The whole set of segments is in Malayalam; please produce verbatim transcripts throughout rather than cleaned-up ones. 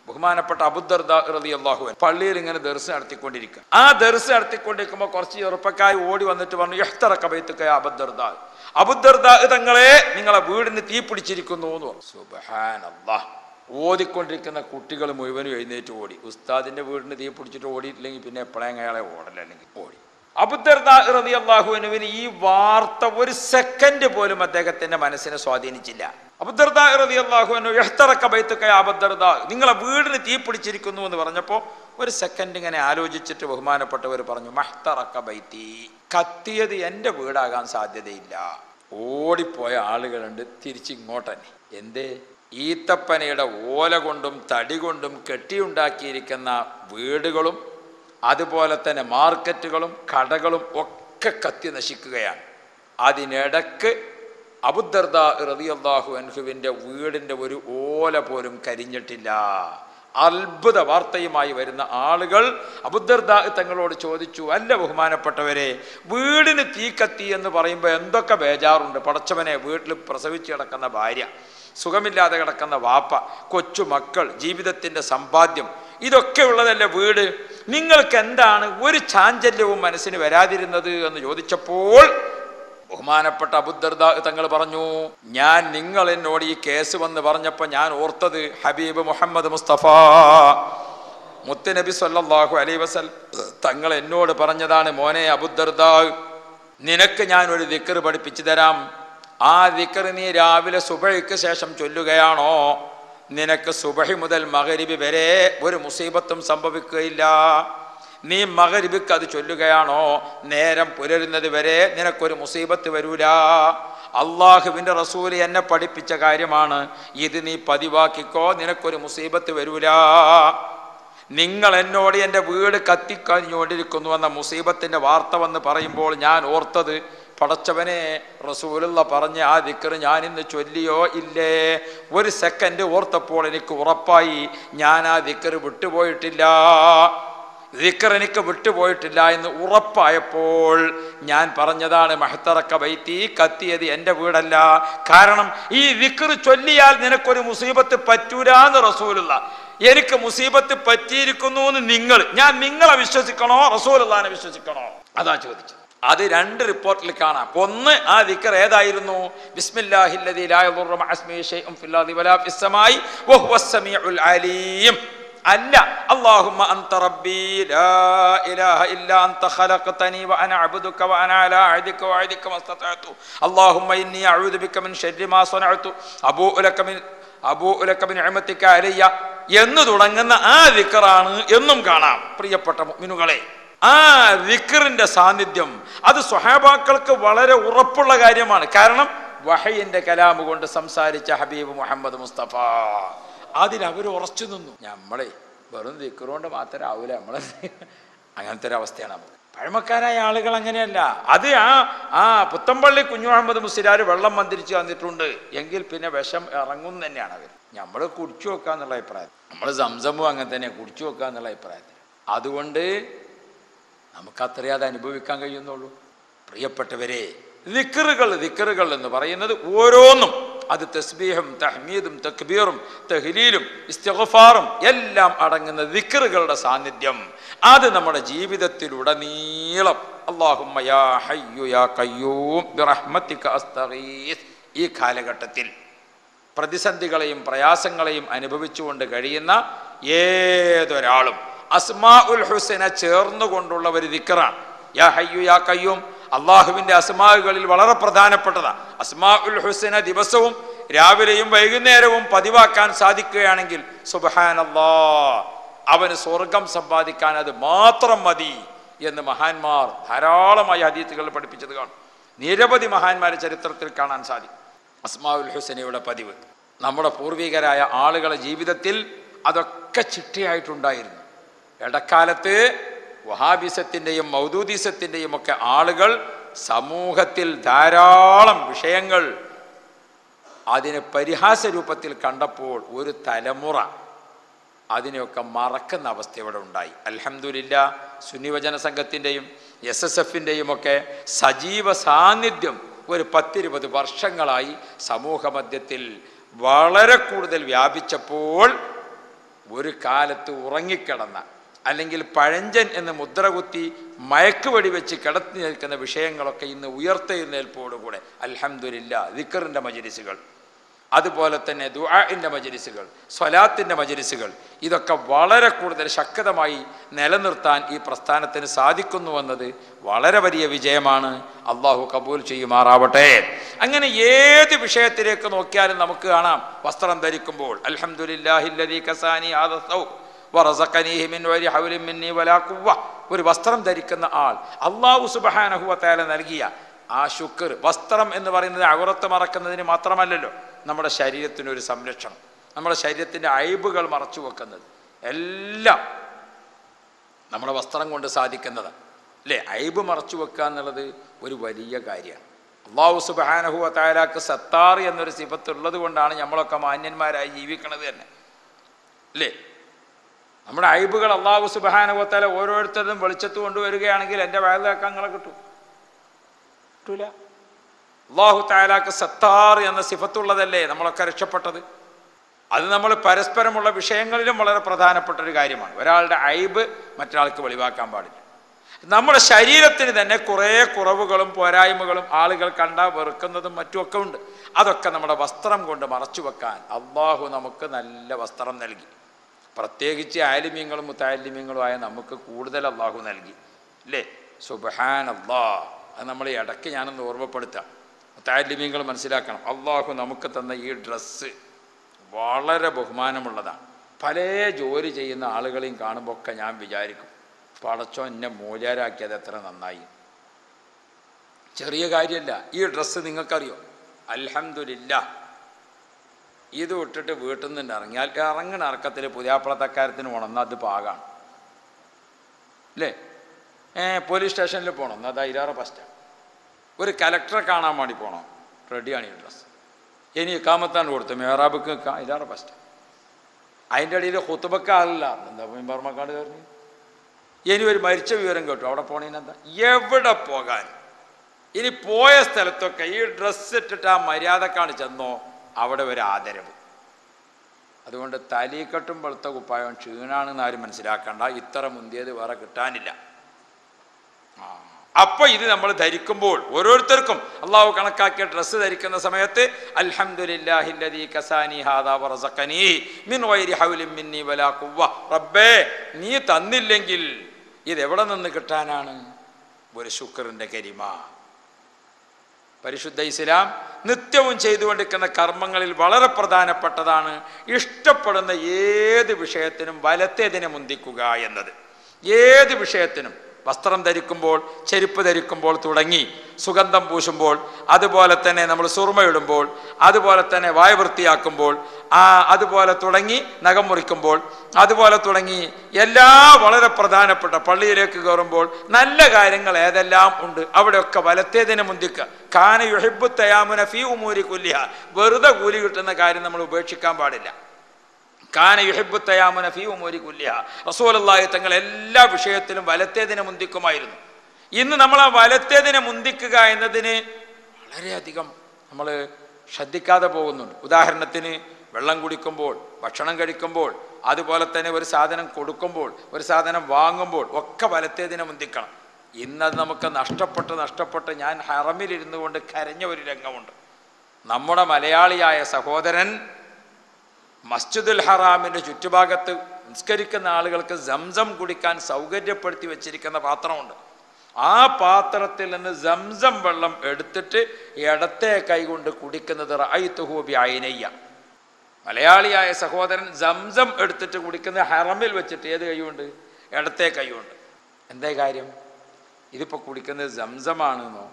ബഹുമാനപ്പെട്ട അബൂദർദ റളിയല്ലാഹു അൻഹു പള്ളിയിൽ ഇങ്ങനെ ദർസ് നടത്തിക്കൊണ്ടിരിക്കുക. ആ ദർസ് നടത്തിക്കൊണ്ടിരിക്കുമ്പോൾ കുറച്ച് ചെറുപ്പക്കാർ ഓടി വന്നിട്ട് പറഞ്ഞു, ഇഹ്തറക ബൈതുക യാ അബൂദർദ, അബൂദർദ തങ്ങളെ നിങ്ങളെ വീടിന് തീ പിടിച്ചിരിക്കുന്നു എന്ന് പറഞ്ഞു. സുബ്ഹാനല്ലാഹ്. ഓതിക്കൊണ്ടിരിക്കുന്ന കുട്ടികൾ മുഴുവനും എഴുന്നേറ്റ് ഓടി. ഉസ്താദിന്റെ വീടിന് തീ പിടിച്ചിട്ട് ഓടിയിട്ടില്ലെങ്കിൽ പിന്നെ എപ്പോഴെങ്കിലും അയാളെ ഓടല, അല്ലെങ്കിൽ ഓടി. അബൂദർദ റളിയല്ലാഹു അൻഹുവിന് ഈ വാർത്ത ഒരു സെക്കൻഡ് പോലും അദ്ദേഹത്തിന്റെ മനസ്സിനെ സ്വാധീനിച്ചില്ല. അബൂദർദ റളിയല്ലാഹു അൻഹു ഇഹ്തറക ബൈതുക യാ അബൂദർദ, നിങ്ങളെ വീടിന് തീ പിടിച്ചിരിക്കുന്നു എന്ന് പറഞ്ഞപ്പോൾ ഒരു സെക്കൻഡ് ഇങ്ങനെ ആലോചിച്ചിട്ട് ബഹുമാനപ്പെട്ടവർ പറഞ്ഞു, മഹ്തറക ബൈതി, കത്തിയത് എൻ്റെ വീടാകാൻ സാധ്യതയില്ല. ഓടിപ്പോയ ആളുകളുണ്ട് തിരിച്ചിങ്ങോട്ട് തന്നെ. എന്തേ? ഈത്തപ്പനയുടെ ഓല കൊണ്ടും തടി കൊണ്ടും കെട്ടിയുണ്ടാക്കിയിരിക്കുന്ന വീടുകളും അതുപോലെ തന്നെ മാർക്കറ്റുകളും കടകളും ഒക്കെ കത്തി നശിക്കുകയാണ്. അതിനിടക്ക് അബൂദർദ റളിയല്ലാഹു അൻഹുവിൻ്റെ വീടിൻ്റെ ഒരു ഓല പോലും കരിഞ്ഞിട്ടില്ല. അത്ഭുത വാർത്തയുമായി വരുന്ന ആളുകൾ അബൂദർദ തങ്ങളോട് ചോദിച്ചു, അല്ല ബഹുമാനപ്പെട്ടവരെ, വീടിന് തീ കത്തി എന്ന് പറയുമ്പോൾ എന്തൊക്കെ ബേജാറുണ്ട്. പടച്ചവനെ, വീട്ടിൽ പ്രസവിച്ച് കിടക്കുന്ന ഭാര്യ, സുഖമില്ലാതെ കിടക്കുന്ന വാപ്പ, കൊച്ചു മക്കൾ, ജീവിതത്തിൻ്റെ സമ്പാദ്യം, ഇതൊക്കെ ഉള്ളതല്ലേ വീട്. നിങ്ങൾക്ക് എന്താണ് ഒരു ചാഞ്ചല്യവും മനസ്സിന് വരാതിരുന്നത് എന്ന് ചോദിച്ചപ്പോൾ ബഹുമാനപ്പെട്ട അബൂദർദ തങ്ങൾ പറഞ്ഞു, ഞാൻ നിങ്ങൾ എന്നോട് ഈ കേസ് വന്ന് പറഞ്ഞപ്പോൾ ഞാൻ ഓർത്തത് ഹബീബ് മുഹമ്മദ് മുസ്തഫ മുത്തുനബി സല്ലല്ലാഹു അലൈഹി വസല്ലം തങ്ങൾ എന്നോട് പറഞ്ഞതാണ്, മോനെ അബൂദർദ, നിനക്ക് ഞാൻ ഒരു ദിക്ർ പഠിപ്പിച്ചു തരാം. ആ ദിക്ർ നീ രാവിലെ സുബഹിക്ക് ശേഷം ചൊല്ലുകയാണോ, നിനക്ക് സുബഹി മുതൽ മഗ്രിബ് വരെ ഒരു മുസീബത്തും സംഭവിക്കുകയില്ല. നീ മഗ്രിബിക്ക് അത് ചൊല്ലുകയാണോ, നേരം പുലരുന്നത് വരെ നിനക്കൊരു മുസീബത്ത് വരൂല. അള്ളാഹുവിൻ്റെ റസൂല് എന്നെ പഠിപ്പിച്ച കാര്യമാണ്, ഇത് നീ പതിവാക്കിക്കോ, നിനക്കൊരു മുസീബത്ത് വരൂല. നിങ്ങൾ എന്നോട് എൻ്റെ വീട് കത്തിക്കഴിഞ്ഞുകൊണ്ടിരിക്കുന്നു എന്ന മുസീബത്തിൻ്റെ വാർത്ത വന്ന് പറയുമ്പോൾ ഞാൻ ഓർത്തത്, പടച്ചവനെ, റസൂലുള്ള പറഞ്ഞ ആ ദിക്ർ ഞാൻ ഇന്ന് ചൊല്ലിയോ ഇല്ലേ? ഒരു സെക്കൻഡ് ഓർത്തപ്പോൾ എനിക്ക് ഉറപ്പായി ഞാൻ ആ ദിക്ർ വിട്ടുപോയിട്ടില്ല. ദിക്ർ എനിക്ക് വിട്ടുപോയിട്ടില്ല എന്ന് ഉറപ്പായപ്പോൾ ഞാൻ പറഞ്ഞതാണ്, മഹ്തറക ബൈതി, കത്തിയത് എൻ്റെ വീടല്ല. കാരണം ഈ ദിക്ർ ചൊല്ലിയാൽ നിനക്കൊരു മുസീബത്ത് പറ്റൂരാന്ന് റസൂലുള്ള, എനിക്ക് മുസീബത്ത് പറ്റിയിരിക്കുന്നു എന്ന് നിങ്ങൾ, ഞാൻ നിങ്ങളെ വിശ്വസിക്കണോ റസൂലുള്ളാഹിനെ വിശ്വസിക്കണോ? അതാ ചോദിച്ചത്. അത് രണ്ട് റിപ്പോർട്ടിൽ കാണാം. ഒന്ന്, ആ ദിക്ർ ഏതായിരുന്നു? ബിസ്മില്ലാഹില്ലദീ ലാ യദുറു മഅ ഇസ്മിഹി ശൈഉൻ ഫിൽ അർദി വലാ ഫിസ് സമാഇ വഹുവസ് സമീഉൽ അലീം. അല്ല, അല്ലാഹുമ്മ അൻത റബ്ബി ലാ ഇലാഹ ഇല്ലാ അൻത ഖലഖതനി വ അന അബ്ദുക വ അന അലാ അഹദിക വ അഹദിക മസ്തതഅതു അല്ലാഹുമ്മ ഇന്നി അഊദു ബിക മിൻ ശർരി മാ സനഅതു അബൂഉ ലക മിൻ അബൂഉ ലക ബിനിഅമതിക അലയ്യ എന്ന് തുടങ്ങുന്ന ആ ദിക്റാണ് എന്നും കാണാം. പ്രിയപ്പെട്ട മുഅ്മിനുകളെ, ആ ദിക്റിന്റെ സാന്നിധ്യം അത് സ്വഹാബാക്കൾക്ക് വളരെ ഉറപ്പുള്ള കാര്യമാണ്. കാരണം വഹയിന്റെ കലാമ് കൊണ്ട് സംസാരിച്ച ഹബീബ് മുഹമ്മദ് മുസ്തഫ, അതിലവർ ഉറച്ചു നിന്നു. നമ്മളെ വെറും ദിക്റ് കൊണ്ട് മാത്രം ആവൂല, നമ്മളെ അങ്ങനത്തെ ഒരു അവസ്ഥയാണ് നമുക്ക്. പഴമക്കാരായ ആളുകൾ അങ്ങനെയല്ല. അത് ആ ആ പുത്തമ്പള്ളി കുഞ്ഞു മുഹമ്മദ് മുസ്ലിയാർ വെള്ളം മന്ത്രിച്ച് തന്നിട്ടുണ്ട് എങ്കിൽ പിന്നെ വിഷം ഇറങ്ങും തന്നെയാണ് അവർ. നമ്മൾ കുടിച്ചു വെക്കുക എന്നുള്ള അഭിപ്രായം, നമ്മൾ സംസമും അങ്ങനെ തന്നെ കുടിച്ചു വെക്കുക എന്നുള്ള അഭിപ്രായത്തിൽ. അതുകൊണ്ട് നമുക്ക് അത്രേ അത് അനുഭവിക്കാൻ കഴിയുന്നുള്ളൂ. പ്രിയപ്പെട്ടവരെ, ദിക്റുകൾ ദിക്റുകൾ എന്ന് പറയുന്നത് ഓരോന്നും അത് തസ്ബീഹും തഹ്മീദും തക്ബീറും തഹ്ലീലും ഇസ്തിഗ്ഫാറും എല്ലാം അടങ്ങുന്ന ദിക്റുകളുടെ സാന്നിധ്യം അത് നമ്മുടെ ജീവിതത്തിലുടനീളം അല്ലാഹുമ്മ യാ ഹയ്യു യാ ഖയ്യൂം ബിറഹ്മതിക അസ്തഗീസ്, ഈ കാലഘട്ടത്തിൽ പ്രതിസന്ധികളെയും പ്രയാസങ്ങളെയും അനുഭവിച്ചുകൊണ്ട് കഴിയുന്ന ഏതൊരാളും അസ്മാഉൽ ഹുസ്ന ചേർന്നുകൊണ്ടുള്ള ഒരു ദിക്റാണ് യാ ഹയ്യു യാ ഖയ്യൂം. അള്ളാഹുവിൻ്റെ അസ്മാകളിൽ വളരെ പ്രധാനപ്പെട്ടതാണ്. അസ്മാഉൽ ഹുസ്ന ദിവസവും രാവിലെയും വൈകുന്നേരവും പതിവാക്കാൻ സാധിക്കുകയാണെങ്കിൽ സുബ്ഹാനല്ലാഹ്, അവന് സ്വർഗം സമ്പാദിക്കാൻ അത് മാത്രം മതി എന്ന് മഹാന്മാർ ധാരാളമായി ഹദീസുകൾ പഠിപ്പിച്ചത് കാണും. നിരവധി മഹാന്മാരുടെ ചരിത്രത്തിൽ കാണാൻ സാധിക്കും അസ്മാഉൽ ഹുസ്നയുടെ പതിവ്. നമ്മുടെ പൂർവികരായ ആളുകളുടെ ജീവിതത്തിൽ അതൊക്കെ ചിട്ടയായിട്ടുണ്ടായിരുന്നു. ഇടക്കാലത്ത് വഹാബിസത്തിൻ്റെയും മൗദൂദിസത്തിൻ്റെയും ഒക്കെ ആളുകൾ സമൂഹത്തിൽ ധാരാളം വിഷയങ്ങൾ അതിനെ പരിഹാസ രൂപത്തിൽ കണ്ടപ്പോൾ ഒരു തലമുറ അതിനെയൊക്കെ മറക്കുന്ന അവസ്ഥ ഇവിടെ ഉണ്ടായി. അൽഹംദുലില്ലാ, സുന്നി വചന സംഘത്തിൻ്റെയും എസ് എസ് എഫിൻ്റെയും ഒക്കെ സജീവ സാന്നിധ്യം ഒരു പത്തിരുപത് വർഷങ്ങളായി സമൂഹ മധ്യത്തിൽ വളരെ കൂടുതൽ വ്യാപിച്ചപ്പോൾ ഒരു കാലത്ത് ഉറങ്ങിക്കിടന്ന അല്ലെങ്കിൽ പഴഞ്ചൻ എന്ന് മുദ്രകുത്തി മയക്കുവെടി വെച്ച് കിടത്തി നിൽക്കുന്ന വിഷയങ്ങളൊക്കെ ഇന്ന് ഉയർത്തെഴുന്നേൽപ്പോടുകൂടെ അൽഹംദുലില്ലാ ദിക്റിൻ്റെ മജ്‌ലിസുകൾ, അതുപോലെ തന്നെ ദുആഇൻ്റെ മജ്‌ലിസുകൾ, സ്വലാത്തിൻ്റെ മജ്‌ലിസുകൾ, ഇതൊക്കെ വളരെ കൂടുതൽ ശക്തമായി നിലനിർത്താൻ ഈ പ്രസ്ഥാനത്തിന് സാധിക്കുന്നുവെന്നത് വളരെ വലിയ വിജയമാണ്. അള്ളാഹു കബൂൽ ചെയ്യുമാറാവട്ടെ. അങ്ങനെ ഏത് വിഷയത്തിലേക്ക് നോക്കിയാലും നമുക്ക് കാണാം, വസ്ത്രം ധരിക്കുമ്പോൾ അൽഹംദുലില്ലാഹില്ലദീ കസാനി ഹാദാ സൗബ് വറസഖനീഹി മിൻ ഗൈരി ഹൗലിൻ മിന്നി വലാ ഖുവ്വ. ഒരു വസ്ത്രം ധരിക്കുന്ന ആൾ അല്ലാഹു സുബ്ഹാനഹു വ തആല നൽകിയ ആ ശുക്ർ. വസ്ത്രം എന്ന് പറയുന്നത് ഔറത്ത് മറക്കുന്നതിന് മാത്രമല്ലല്ലോ, നമ്മുടെ ശരീരത്തിനൊരു സംരക്ഷണം, നമ്മുടെ ശരീരത്തിൻ്റെ അയബുകൾ മറച്ചു വെക്കുന്നത് എല്ലാം നമ്മുടെ വസ്ത്രം കൊണ്ട് സാധിക്കുന്നതാണ് അല്ലേ. അയബ് മറച്ചു വെക്കുക എന്നുള്ളത് ഒരു വലിയ കാര്യമാണ്. അല്ലാഹു സുബ്ഹാനഹു വ തആലക്ക് സത്താർ എന്നൊരു സിഫത്ത് ഉള്ളത് കൊണ്ടാണ് നമ്മളൊക്കെ മാന്യന്മാരായി ജീവിക്കുന്നത് തന്നെ അല്ലേ. നമ്മുടെ അയബുകൾ അല്ലാഹു സുബ്ഹാനഹു വ തആല ഓരോരുത്തരും വെളിച്ചത്ത് കൊണ്ടുവരികയാണെങ്കിൽ എൻ്റെ വയലാക്കാൻ നിങ്ങളെ കിട്ടും കിട്ടൂല. അല്ലാഹു തആലാക്ക് സത്താർ എന്ന സിഫത്തുള്ളതല്ലേ നമ്മളൊക്കെ രക്ഷപ്പെട്ടത്. അത് നമ്മൾ പരസ്പരമുള്ള വിഷയങ്ങളിലും വളരെ പ്രധാനപ്പെട്ട ഒരു കാര്യമാണ്. ഒരാളുടെ അയബ് മറ്റൊരാൾക്ക് വെളിവാക്കാൻ പാടില്ല. നമ്മുടെ ശരീരത്തിന് തന്നെ കുറേ കുറവുകളും പോരായ്മകളും ആളുകൾ കണ്ടാൽ വെറുക്കുന്നതും മറ്റുമൊക്കെ ഉണ്ട്. അതൊക്കെ നമ്മുടെ വസ്ത്രം കൊണ്ട് മറച്ചു വെക്കാൻ അല്ലാഹു നമുക്ക് നല്ല വസ്ത്രം നൽകി. പ്രത്യേകിച്ച് ആലിമീങ്ങളും മുത്തഅല്ലിമീങ്ങളുമായ നമുക്ക് കൂടുതൽ അല്ലാഹു നൽകി അല്ലേ. സുബ്ഹാനല്ലാഹ്. അത് നമ്മൾ ഇടയ്ക്ക് ഞാനൊന്ന് ഓർമ്മപ്പെടുത്താം. മുത്തഅല്ലിമീങ്ങൾ മനസ്സിലാക്കണം, അല്ലാഹു നമുക്ക് തന്ന ഈ ഡ്രസ്സ് വളരെ ബഹുമാനമുള്ളതാണ്. പല ജോലി ചെയ്യുന്ന ആളുകളെയും കാണുമ്പോൾ ഒക്കെ ഞാൻ വിചാരിക്കും, പടച്ചോ എന്നെ മൂല്യരാക്കിയത് എത്ര നന്നായി. ചെറിയ കാര്യമല്ല. ഈ ഡ്രസ്സ് നിങ്ങൾക്കറിയോ? അൽഹംദുലില്ലാ, ഇത് വിട്ടിട്ട് വീട്ടിൽ നിന്ന് ഇറങ്ങിയാൽ ഇറങ്ങണ ഇറക്കത്തിൽ പുതിയാപ്പളത്തക്കാരത്തിന് പോകണം, അത് പാകാണ് അല്ലേ. പോലീസ് സ്റ്റേഷനിൽ പോകണം, എന്നാൽ അത് അതിലേറെ ഫസ്റ്റാണ്. ഒരു കലക്ടറെ കാണാൻ വേണ്ടി പോകണം, റെഡിയാണ് ഈ ഡ്രസ്സ്. ഇനി ഇക്കാമത്താണ് കൊടുത്തു മേറാബിക്ക് നിൽക്കാം, അതിലേറെ ഫസ്റ്റാണ്. അതിൻ്റെ ഇടയിൽ ഖുതുബക്ക് ആളില്ല, എന്താ ബർമ്മക്കാട് കയറി. ഇനി ഒരു മരിച്ച വിവരം കേട്ടു, അവിടെ പോണേനെന്താ, എവിടെ പോകാൻ. ഇനി പോയ സ്ഥലത്തൊക്കെ ഈ ഡ്രസ്സ് ഇട്ടിട്ട് ആ മര്യാദക്കാണ് ചെന്നോ അവിടെ ഒരു ആദരവ്. അതുകൊണ്ട് തലീക്കെട്ടും വെളുത്ത കുപ്പായം ക്ഷീണാണെന്ന് ആരും മനസ്സിലാക്കണ്ട, ഇത്ര മുന്തിയത് വേറെ കിട്ടാനില്ല. ആ അപ്പോൾ ഇത് നമ്മൾ ധരിക്കുമ്പോൾ ഓരോരുത്തർക്കും അള്ളാഹു കണക്കാക്കിയ ഡ്രസ്സ് ധരിക്കുന്ന സമയത്ത് അൽഹംദുലില്ലാഹില്ലദീ കസാനി ഹാദാ വറസഖനീഹി മിൻ ഗൈരി ഹൗലിൻ മിന്നി വലാ ഖുവ്വ. റബ്ബേ, നീ തന്നില്ലെങ്കിൽ ഇതെവിടെ നിന്ന് കിട്ടാനാണ്? ഒരു ശുക്റിൻ്റെ കരിമ. പരിശുദ്ധ ഇസ്ലാം നിത്യവും ചെയ്തുകൊണ്ടിരിക്കുന്ന കർമ്മങ്ങളിൽ വളരെ പ്രധാനപ്പെട്ടതാണ് ഇഷ്ടപ്പെടുന്ന ഏത് വിഷയത്തിനും വലത്തേതിനെ മുന്തിക്കുക എന്നത്. ഏത് വിഷയത്തിനും വസ്ത്രം ധരിക്കുമ്പോൾ, ചെരുപ്പ് ധരിക്കുമ്പോൾ തുടങ്ങി സുഗന്ധം പൂശുമ്പോൾ, അതുപോലെ തന്നെ നമ്മൾ സുർമയിടുമ്പോൾ, അതുപോലെ തന്നെ വായ വൃത്തിയാക്കുമ്പോൾ, ആ അതുപോലെ തുടങ്ങി നഖം മുറിക്കുമ്പോൾ, അതുപോലെ തുടങ്ങി എല്ലാ വളരെ പ്രധാനപ്പെട്ട പള്ളിയിലേക്ക് കയറുമ്പോൾ നല്ല കാര്യങ്ങൾ ഏതെല്ലാം ഉണ്ട് അവിടെയൊക്കെ വലത്തേതിനെ മുന്തിക്കുക. കാന യുഹിബ്ബു തയാമുന ഫീ ഉമൂരി കുല്ലിഹ. വെറുതെ കൂലി കിട്ടുന്ന കാര്യം നമ്മൾ ഉപേക്ഷിക്കാൻ പാടില്ല. കാന യുഹിബ്ബു തയാമുന ഫീ ഉമൂരി കുല്ലിഹ. റസൂലുള്ളാഹി തങ്ങൾ എല്ലാ വിഷയത്തിലും വലത്തേതിനെ മുന്തിക്കുമായിരുന്നു. ഇന്ന് നമ്മൾ ആ വലത്തേതിനെ മുന്തിക്കുക എന്നതിന് വളരെയധികം നമ്മൾ ശ്രദ്ധിക്കാതെ പോകുന്നുണ്ട്. ഉദാഹരണത്തിന് വെള്ളം കുടിക്കുമ്പോൾ, ഭക്ഷണം കഴിക്കുമ്പോൾ, അതുപോലെ തന്നെ ഒരു സാധനം കൊടുക്കുമ്പോൾ, ഒരു സാധനം വാങ്ങുമ്പോൾ ഒക്കെ വലത്തേതിനെ മുന്തിക്കണം. ഇന്നത് നമുക്ക് നഷ്ടപ്പെട്ട് നഷ്ടപ്പെട്ട് ഞാൻ ഹറമിലിരുന്നു കൊണ്ട് കരഞ്ഞ ഒരു രംഗമുണ്ട്. നമ്മുടെ മലയാളിയായ സഹോദരൻ മസ്ജിദുൽ ഹറാമിൻ്റെ ചുറ്റുഭാഗത്ത് നിസ്കരിക്കുന്ന ആളുകൾക്ക് സംസം കുടിക്കാൻ സൗകര്യപ്പെടുത്തി വെച്ചിരിക്കുന്ന പാത്രമുണ്ട്. ആ പാത്രത്തിൽ നിന്ന് സംസം വെള്ളം എടുത്തിട്ട് ഇടത്തെ കൈകൊണ്ട് കുടിക്കുന്നത് റഅയ്തുഹു ബിഐനയ്യ. മലയാളിയായ സഹോദരൻ സംസം എടുത്തിട്ട് കുടിക്കുന്ന ഹറമിൽ വെച്ചിട്ട് ഏത് കൈകൊണ്ട്? ഇടത്തെ കൈകൊണ്ട്. എന്താ കാര്യം? ഇതിപ്പോൾ കുടിക്കുന്നത് സംസമാണെന്നോ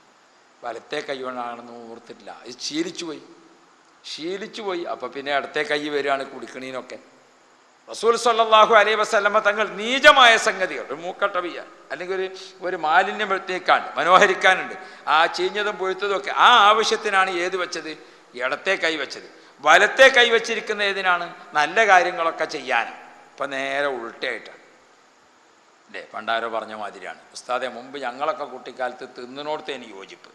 വലത്തെ കൈകൊണ്ടാണെന്നോ ഓർത്തിട്ടില്ല. ഇത് ശീലിച്ചു പോയി ശീലിച്ചു പോയി അപ്പോൾ പിന്നെ ഇടത്തെ കൈ വരികയാണ് കുടിക്കണീനൊക്കെ. റസൂൽ സ്വല്ലല്ലാഹു അലൈഹി വസല്ലമ തങ്ങൾ നീചമായ സംഗതികൾ, ഒരു മൂക്കട്ടവിയ അല്ലെങ്കിൽ ഒരു ഒരു മാലിന്യം എടുത്തേക്കാണ്ട് മനോഹരിക്കാനുണ്ട്, ആ ചീഞ്ഞതും പൊഴുത്തതും ഒക്കെ ആ ആവശ്യത്തിനാണ് ഏത് വെച്ചത്? ഇടത്തെ കൈ വെച്ചത്. വലത്തെ കൈ വെച്ചിരിക്കുന്ന ഏതിനാണ്? നല്ല കാര്യങ്ങളൊക്കെ ചെയ്യാൻ. ഇപ്പം നേരെ ഉൾട്ടയായിട്ടാണ് അല്ലേ. പണ്ടാരോ പറഞ്ഞ മാതിരിയാണ്, ഉസ്താദെ മുമ്പ് ഞങ്ങളൊക്കെ കുട്ടിക്കാലത്ത് തിന്നിനോടത്തേന് യോജിപ്പ്.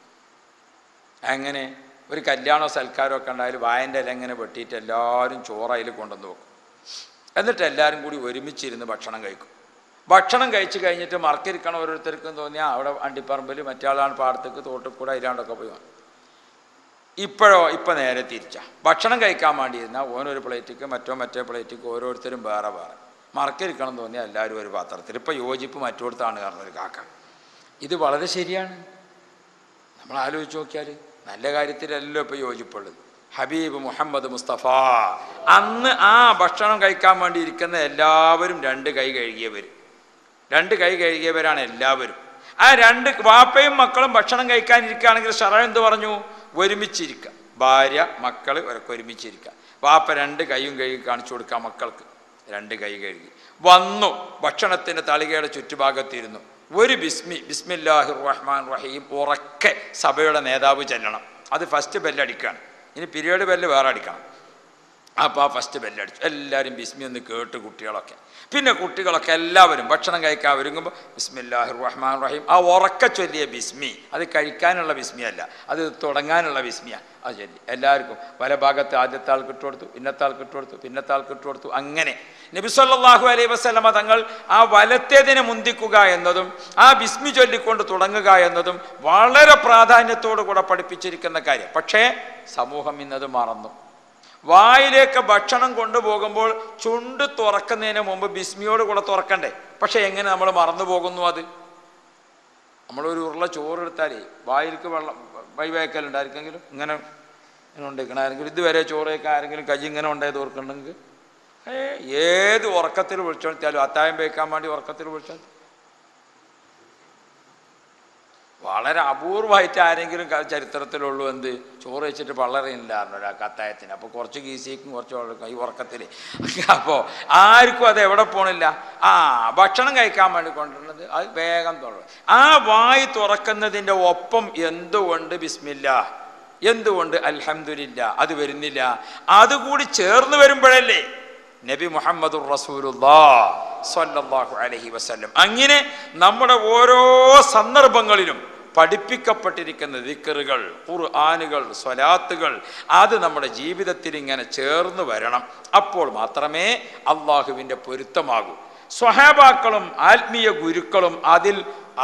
അങ്ങനെ ഒരു കല്യാണോ സൽക്കാരമോ ഒക്കെ ഉണ്ടായാലും വായൻ്റെ ഇല എങ്ങനെ വെട്ടിയിട്ട് എല്ലാവരും ചോറ് അതിൽ കൊണ്ടുവന്ന് വെക്കും. എന്നിട്ട് എല്ലാവരും കൂടി ഒരുമിച്ചിരുന്ന് ഭക്ഷണം കഴിക്കും. ഭക്ഷണം കഴിച്ച് കഴിഞ്ഞിട്ട് മറക്കിരിക്കണം ഓരോരുത്തർക്കും തോന്നിയാൽ അവിടെ അണ്ടിപ്പറമ്പിൽ മറ്റാളാണ് പാടത്തേക്ക് തോട്ടിൽ കൂടെ അതിലാണ്ടൊക്കെ പോയി. ഇപ്പോഴോ ഇപ്പം നേരെ തിരിച്ചാ. ഭക്ഷണം കഴിക്കാൻ വേണ്ടിയിരുന്നാൽ ഓനൊരു പ്ലേറ്റിക്ക് മറ്റോ മറ്റേ പ്ലേറ്റിക്ക് ഓരോരുത്തരും വേറെ വേറെ. മറക്കിരിക്കണം തോന്നിയാൽ എല്ലാവരും ഒരു പാത്രത്തിൽ. ഇപ്പം യോജിപ്പ് മറ്റോടത്താണ് പറഞ്ഞൊരു കാക്ക. ഇത് വളരെ ശരിയാണ്. നമ്മൾ ആലോചിച്ച് നോക്കിയാൽ നല്ല കാര്യത്തിലല്ലോ ഇപ്പോൾ യോജിപ്പുള്ളത്. ഹബീബ് മുഹമ്മദ് മുസ്തഫ അന്ന് ആ ഭക്ഷണം കഴിക്കാൻ വേണ്ടി ഇരിക്കുന്ന എല്ലാവരും രണ്ട് കൈ കഴുകിയവർ, രണ്ട് കൈ കഴുകിയവരാണ് എല്ലാവരും. ആ രണ്ട് വാപ്പയും മക്കളും ഭക്ഷണം കഴിക്കാനിരിക്കുകയാണെങ്കിൽ ശറഅ എന്ത് പറഞ്ഞു? ഒരുമിച്ചിരിക്കുക. ഭാര്യ മക്കൾ ഇവരൊക്കെ ഒരുമിച്ചിരിക്കുക. വാപ്പ രണ്ട് കൈയും കഴുകി കാണിച്ചു കൊടുക്കുക മക്കൾക്ക്. രണ്ട് കൈ കഴുകി വന്നു, ഭക്ഷണത്തിൻ്റെ തളികയുടെ ചുറ്റുഭാഗത്തിരുന്നു. ഒരു ബിസ്മി ബിസ്മില്ലാഹിർ റഹ്മാൻ റഹീം ഉറക്കെ സഭയുടെ നേതാവ് ചെല്ലണം. അത് ഫസ്റ്റ് ബെല്ലടിക്കുകയാണ്. ഇനി പീരിയഡ് ബെല്ല് വേറെ അടിക്കണം. അപ്പോൾ ആ ഫസ്റ്റ് ബെല്ലടിച്ചു. എല്ലാവരും ബിസ്മി ഒന്ന് കേട്ട് കുട്ടികളൊക്കെ. പിന്നെ കുട്ടികളൊക്കെ എല്ലാവരും ഭക്ഷണം കഴിക്കാൻ ഒരുങ്ങുമ്പോൾ ബിസ്മില്ലാഹിർ റഹ്മാൻ റഹീം ആ ഉറക്ക ചൊല്ലിയ ബിസ്മി, അത് കഴിക്കാനുള്ള ബിസ്മി അല്ല, അത് തുടങ്ങാനുള്ള ബിസ്മിയാണ്. അത് ചൊല്ലി എല്ലാവർക്കും വലഭാഗത്ത് ആദ്യത്തെ ആൾക്ക് ഇട്ട് കൊടുത്തു, ഇന്നത്തെ ആൾക്ക് ഇട്ട് കൊടുത്തു, പിന്നത്തെ ആൾക്ക് ഇട്ട് കൊടുത്തു. അങ്ങനെ നബി സല്ലല്ലാഹു അലൈഹി വസല്ലമ തങ്ങൾ ആ വലത്തേതിനെ മുന്തിക്കുക എന്നതും ആ ബിസ്മി ചൊല്ലിക്കൊണ്ട് തുടങ്ങുക എന്നതും വളരെ പ്രാധാന്യത്തോടു കൂടെ പഠിപ്പിച്ചിരിക്കുന്ന കാര്യം. പക്ഷേ സമൂഹം ഇന്നത് മറന്നു. വായിലേക്ക് ഭക്ഷണം കൊണ്ടുപോകുമ്പോൾ ചുണ്ട് തുറക്കുന്നതിന് മുമ്പ് ബിസ്മിയോട് കൂടെ തുറക്കണ്ടേ? പക്ഷെ എങ്ങനെ നമ്മൾ മറന്നു പോകുന്നു? അത് നമ്മളൊരു ഉരുള ചോറെടുത്താലേ വായിലേക്ക് വെള്ളം വൈവേക്കലുണ്ട് ആർക്കെങ്കിലും ഇങ്ങനെ ഇങ്ങനെ ഉണ്ടാക്കണം. ആരെങ്കിലും ഇതുവരെ ചോറ് വയ്ക്കാൻ ആരെങ്കിലും കൈ ഇങ്ങനെ ഉണ്ടായത് ഓർക്കണമെങ്കിൽ ഏ ഏത് ഉറക്കത്തിൽ വിളിച്ചോളത്തിയാലും അത്തായം വയ്ക്കാൻ വേണ്ടി ഉറക്കത്തിൽ വിളിച്ചാൽ വളരെ അപൂർവമായിട്ട് ആരെങ്കിലും ചരിത്രത്തിലുള്ളൂ എന്ത് ചോറ് വെച്ചിട്ട് പള്ളറിയില്ലായിരുന്നു ഒരാൾക്ക് അത്തായത്തിന്. അപ്പോൾ കുറച്ച് ഗീസിക്കും കുറച്ച് ഈ ഉറക്കത്തിൽ. അപ്പോൾ ആർക്കും അത് എവിടെ പോണില്ല. ആ ഭക്ഷണം കഴിക്കാൻ വേണ്ടി കൊണ്ടുവരുന്നത് അത് വേഗം തുറക്കും. ആ വായി തുറക്കുന്നതിൻ്റെ ഒപ്പം എന്തുകൊണ്ട് ബിസ്മില്ലാ, എന്തുകൊണ്ട് അൽഹംദുലില്ലാ അത് വരുന്നില്ല? അതുകൂടി ചേർന്ന് വരുമ്പോഴല്ലേ നബി മുഹമ്മദുർ റസൂലുള്ളാഹ് സ്വല്ലല്ലാഹു അലൈഹി വസല്ലം അങ്ങനെ നമ്മുടെ ഓരോ സന്ദർഭങ്ങളിലും പഠിപ്പിക്കപ്പെട്ടിരിക്കുന്ന ദിക്റുകൾ, ഖുർആനുകൾ, സ്വലാത്തുകൾ അത് നമ്മുടെ ജീവിതത്തിൽ ഇങ്ങനെ ചേർന്ന് വരണം. അപ്പോൾ മാത്രമേ അള്ളാഹുവിൻ്റെ പൊരുത്തമാകൂ. സ്വഹാബാക്കളും ആത്മീയ ഗുരുക്കളും അതിൽ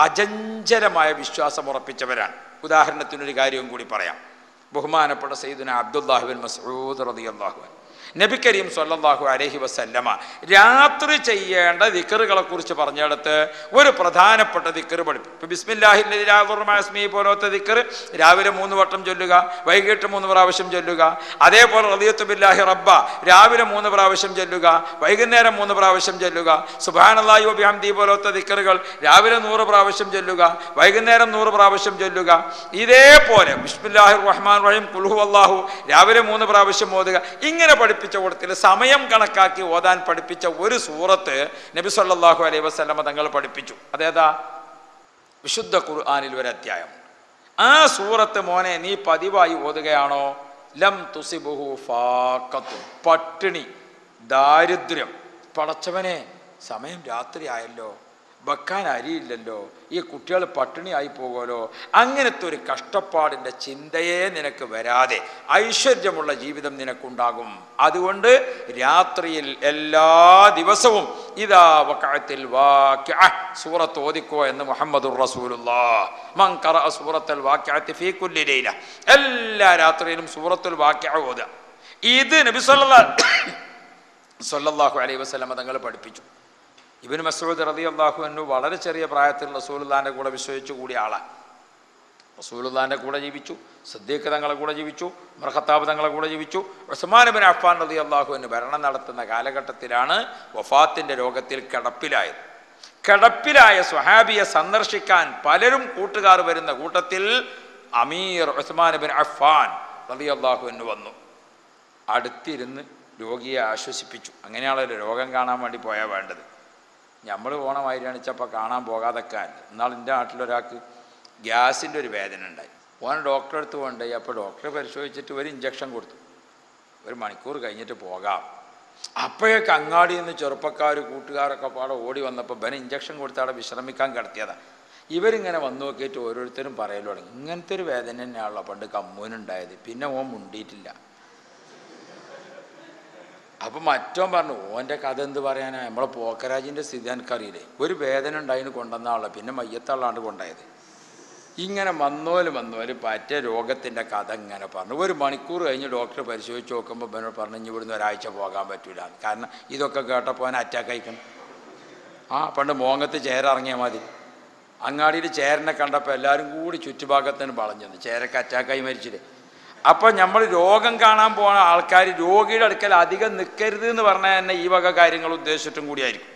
അചഞ്ചലമായ വിശ്വാസം ഉറപ്പിച്ചവരാണ്. ഉദാഹരണത്തിനൊരു കാര്യവും കൂടി പറയാം. ബഹുമാനപ്പെട്ട സയ്യിദുനാ അബ്ദുല്ലാഹി ബിൻ മസ്ഊദ് റളിയല്ലാഹു അൻഹു നബി കരീം സ്വല്ലല്ലാഹു അലൈഹി വസല്ലമ രാത്രി ചെയ്യേണ്ട ദിക്റുകളെ കുറിച്ച് പറഞ്ഞെടുത്ത് ഒരു പ്രധാനപ്പെട്ട ദിക്ർ പഠിപ്പിക്കും. ബിസ്മില്ലാഹില്ലദീ ലാ യദുറു മഅ ഇസ്മിഹി പോലത്തെ ദിക്ർ രാവിലെ മൂന്ന് വട്ടം ചൊല്ലുക, വൈകിട്ട് മൂന്ന് പ്രാവശ്യം ചൊല്ലുക. അതേപോലെ റളിയതു ബില്ലാഹി റബ്ബ രാവിലെ മൂന്ന് പ്രാവശ്യം ചൊല്ലുക, വൈകുന്നേരം മൂന്ന് പ്രാവശ്യം ചൊല്ലുക. സുബ്ഹാനല്ലാഹി വ ബിഹംദിഹി പോലത്തെ ദിക്റുകൾ രാവിലെ നൂറ് പ്രാവശ്യം ചൊല്ലുക, വൈകുന്നേരം നൂറ് പ്രാവശ്യം ചൊല്ലുക. ഇതേപോലെ ബിസ്മില്ലാഹിർ റഹ്മാൻ റഹീം ഖുൽ ഹുവല്ലാഹു രാവിലെ മൂന്ന് പ്രാവശ്യം ഓതുക. ഇങ്ങനെ പഠിപ്പിച്ച കൂട്ടത്തിൽ സമയം കണക്കാക്കി ഓതാൻ പഠിപ്പിച്ച ഒരു സൂറത്ത് നബി സല്ലല്ലാഹു അലൈഹി വസല്ലമ തങ്ങൾ പഠിപ്പിച്ചു. അതേതാ? വിശുദ്ധ ഖുർആനിൽ ഒരു അധ്യായം. ആ സൂറത്ത് മോനെ നീ പതിവായി ഓതുകയാണോ ലം തുസിബുഹു ഫാഖത്തു പട്ടിണി, ദാരിദ്ര്യം. പടച്ചവനെ സമയം രാത്രി ആയല്ലോ, വെക്കാൻ അരിയില്ലല്ലോ, ഈ കുട്ടികൾ പട്ടിണിയായി പോകുമല്ലോ. അങ്ങനത്തെ ഒരു കഷ്ടപ്പാടിൻ്റെ ചിന്തയെ നിനക്ക് വരാതെ ഐശ്വര്യമുള്ള ജീവിതം നിനക്കുണ്ടാകും. അതുകൊണ്ട് രാത്രിയിൽ എല്ലാ ദിവസവും ഇദാ വഖഅത്തിൽ വാഖിഅ സൂറത്ത് ഓതിക്കോ എന്ന് മുഹമ്മദുർ റസൂലുള്ളാഹ്. മൻ ഖറഅ സൂറത്തുൽ വാഖിഅത്തി ഫീ കുല്ലി ലൈല എല്ലാ രാത്രിയിലും സൂറത്തുൽ വാഖിഅ ഓതുക. ഇത് നബി സല്ലല്ലാഹു അലൈഹി വസല്ലം തങ്ങൾ പഠിപ്പിച്ചു. ഇബ്നു മസ്ഊദ് റളിയല്ലാഹു അൻഹു വളരെ ചെറിയ പ്രായത്തിൽ റസൂലുള്ളാഹിന്റെ കൂടെ വിശ്വസിച്ചു കൂടിയ ആളാണ്. റസൂലുള്ളാഹിന്റെ കൂടെ ജീവിച്ചു, സിദ്ദീഖ് തങ്ങളെ കൂടെ ജീവിച്ചു, ഉമർ ഖത്താബ് തങ്ങളെ കൂടെ ജീവിച്ചു. ഉസ്മാൻ ഇബ്നു അഫ്ഫാൻ റളിയല്ലാഹു അൻഹു ഭരണം നടത്തുന്ന കാലഘട്ടത്തിലാണ് വഫാത്തിന്റെ രോഗത്തിൽ കിടപ്പിലായത്. കിടപ്പിലായ സ്വഹാബിയെ സന്ദർശിക്കാൻ പലരും കൂട്ടുകാർ വരുന്ന കൂട്ടത്തിൽ അമീർ ഉസ്മാൻ ഇബ്നു അഫ്ഫാൻ റളിയല്ലാഹു അൻഹു വന്നു. അടുത്തിരുന്ന് രോഗിയെ ആശ്വസിപ്പിച്ചു. അങ്ങനെയാണല്ലോ രോഗം കാണാൻ വേണ്ടി പോയാൽ വേണ്ടത്. നമ്മൾ ഓണമായിരിച്ചപ്പോൾ കാണാൻ പോകാതെക്കാൻ. എന്നാൽ എൻ്റെ നാട്ടിലൊരാൾക്ക് ഗ്യാസിൻ്റെ ഒരു വേദന ഉണ്ടായി. ഓൻ ഡോക്ടറെ അടുത്ത് കൊണ്ടുപോയി. അപ്പോൾ ഡോക്ടറെ പരിശോധിച്ചിട്ട് ഒരു ഇഞ്ചക്ഷൻ കൊടുത്തു. ഒരു മണിക്കൂർ കഴിഞ്ഞിട്ട് പോകാം. അപ്പോഴേക്ക് അങ്ങാടിയിൽ നിന്ന് ചെറുപ്പക്കാർ കൂട്ടുകാരൊക്കെ പാടെ ഓടി വന്നപ്പോൾ ബന ഇഞ്ചക്ഷൻ കൊടുത്ത് അവിടെ വിശ്രമിക്കാൻ കിടത്തിയതാണ്. ഇവരിങ്ങനെ വന്നു നോക്കിയിട്ട് ഓരോരുത്തരും പറയലോ തുടങ്ങി, ഇങ്ങനത്തെ ഒരു വേദന തന്നെയാണല്ലോ പണ്ട് കമ്മൂനുണ്ടായത്. പിന്നെ ഓൻ മുണ്ടിയിട്ടില്ല. അപ്പം മറ്റോൻ പറഞ്ഞു ഓൻ്റെ കഥ എന്ത് പറയാനാ, നമ്മളെ പോക്കരാജിൻ്റെ സ്ഥിതി എനിക്കറിയില്ലേ, ഒരു വേദന ഉണ്ടായിന് കൊണ്ടുവന്ന ആളെ പിന്നെ മയ്യത്തള്ളാണ്ട് കൊണ്ടായത്. ഇങ്ങനെ വന്നോലും വന്നോലും പറ്റ രോഗത്തിൻ്റെ കഥ ഇങ്ങനെ പറഞ്ഞു. ഒരു മണിക്കൂർ കഴിഞ്ഞ് ഡോക്ടർ പരിശോധിച്ച് നോക്കുമ്പോൾ എന്നോട് പറഞ്ഞു ഇനി ഇവിടുന്ന് ഒരാഴ്ച പോകാൻ പറ്റൂല. കാരണം ഇതൊക്കെ കേട്ടപ്പോൾ അവൻ അറ്റാക്ക് അയക്കണം. ആ പണ്ട് മോങ്ങത്ത് ചേരിറങ്ങിയാൽ മതി. അങ്ങാടിയിൽ ചേരനെ കണ്ടപ്പോൾ എല്ലാവരും കൂടി ചുറ്റുഭാഗത്തിന് വളഞ്ഞത്, ചേരക്ക് അറ്റാക്കായി മരിച്ചില്ലേ. അപ്പം നമ്മൾ രോഗം കാണാൻ പോകുന്ന ആൾക്കാർ രോഗിയുടെ അടുക്കൽ അധികം നിൽക്കരുത് എന്ന് പറഞ്ഞാൽ തന്നെ ഈ വക കാര്യങ്ങൾ ഉദ്ദേശിച്ചിട്ടും കൂടിയായിരിക്കും.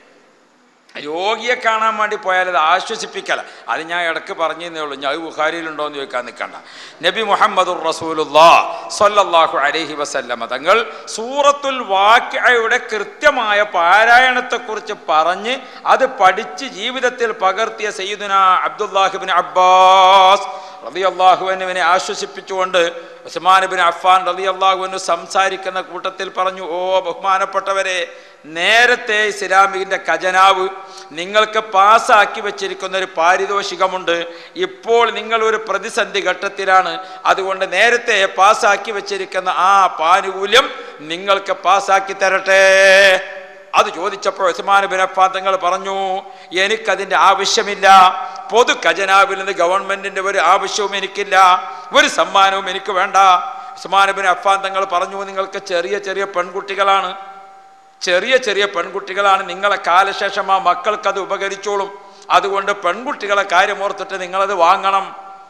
രോഗിയെ കാണാൻ വേണ്ടി പോയാൽ അത് ആശ്വസിപ്പിക്കല. അത് ഞാൻ ഇടയ്ക്ക് പറഞ്ഞേ ഉള്ളൂ, ഞാൻ ബുഖാരിയിലുണ്ടോ എന്ന് ചോദിക്കാൻ നിൽക്കണ്ട. നബി മുഹമ്മദുർ റസൂലുള്ളാഹി സ്വല്ലല്ലാഹു അലൈഹി വസല്ലമ തങ്ങൾ സൂറത്തുൽ വാഖിഅയുടെ കൃത്യമായ പാരായണത്തെക്കുറിച്ച് പറഞ്ഞ് അത് പഠിച്ച് ജീവിതത്തിൽ പകർത്തിയ സയ്യിദുനാ അബ്ദുല്ലാഹി ഇബ്നു അബ്ബാസ് റളിയല്ലാഹു അൻഹുവിനെ ആശ്വസിപ്പിച്ചുകൊണ്ട് ഉസ്മാൻ ഇബ്നു അഫ്ഫാൻ റളിയല്ലാഹു അൻഹു സംസാരിക്കുന്ന കൂട്ടത്തിൽ പറഞ്ഞു, ഓ ബഹുമാനപ്പെട്ടവരെ, നേരത്തെ ഇസ്ലാമിൻ്റെ ഖജനാവ് നിങ്ങൾക്ക് പാസ്സാക്കി വെച്ചിരിക്കുന്ന ഒരു പാരിതോഷികമുണ്ട്. ഇപ്പോൾ നിങ്ങൾ ഒരു പ്രതിസന്ധി ഘട്ടത്തിലാണ്. അതുകൊണ്ട് നേരത്തെ പാസ്സാക്കി വെച്ചിരിക്കുന്ന ആ പാനുകൂല്യം നിങ്ങൾക്ക് പാസ്സാക്കി തരട്ടെ. അത് ചോദിച്ചപ്പോൾ ഉസ്മാൻ ഇബ്നു അഫ്ഫാൻ തങ്ങൾ പറഞ്ഞു, എനിക്കതിൻ്റെ ആവശ്യമില്ല. പൊതു ഖജനാവിൽ നിന്ന് ഗവൺമെന്റിന്റെ ഒരു ആവശ്യവും എനിക്കില്ല, ഒരു സമ്മാനവും എനിക്ക് വേണ്ട. ഉസ്മാൻ ഇബ്നു അഫ്ഫാൻ തങ്ങൾ പറഞ്ഞു, നിങ്ങൾക്ക് ചെറിയ ചെറിയ പെൺകുട്ടികളാണ്, ചെറിയ ചെറിയ പെൺകുട്ടികളാണ് നിങ്ങളെ കാലശേഷം ആ മക്കൾക്കത് ഉപകരിച്ചോളും. അതുകൊണ്ട് പെൺകുട്ടികളെ കാര്യം ഓർത്തിട്ട് നിങ്ങളത് വാങ്ങണം.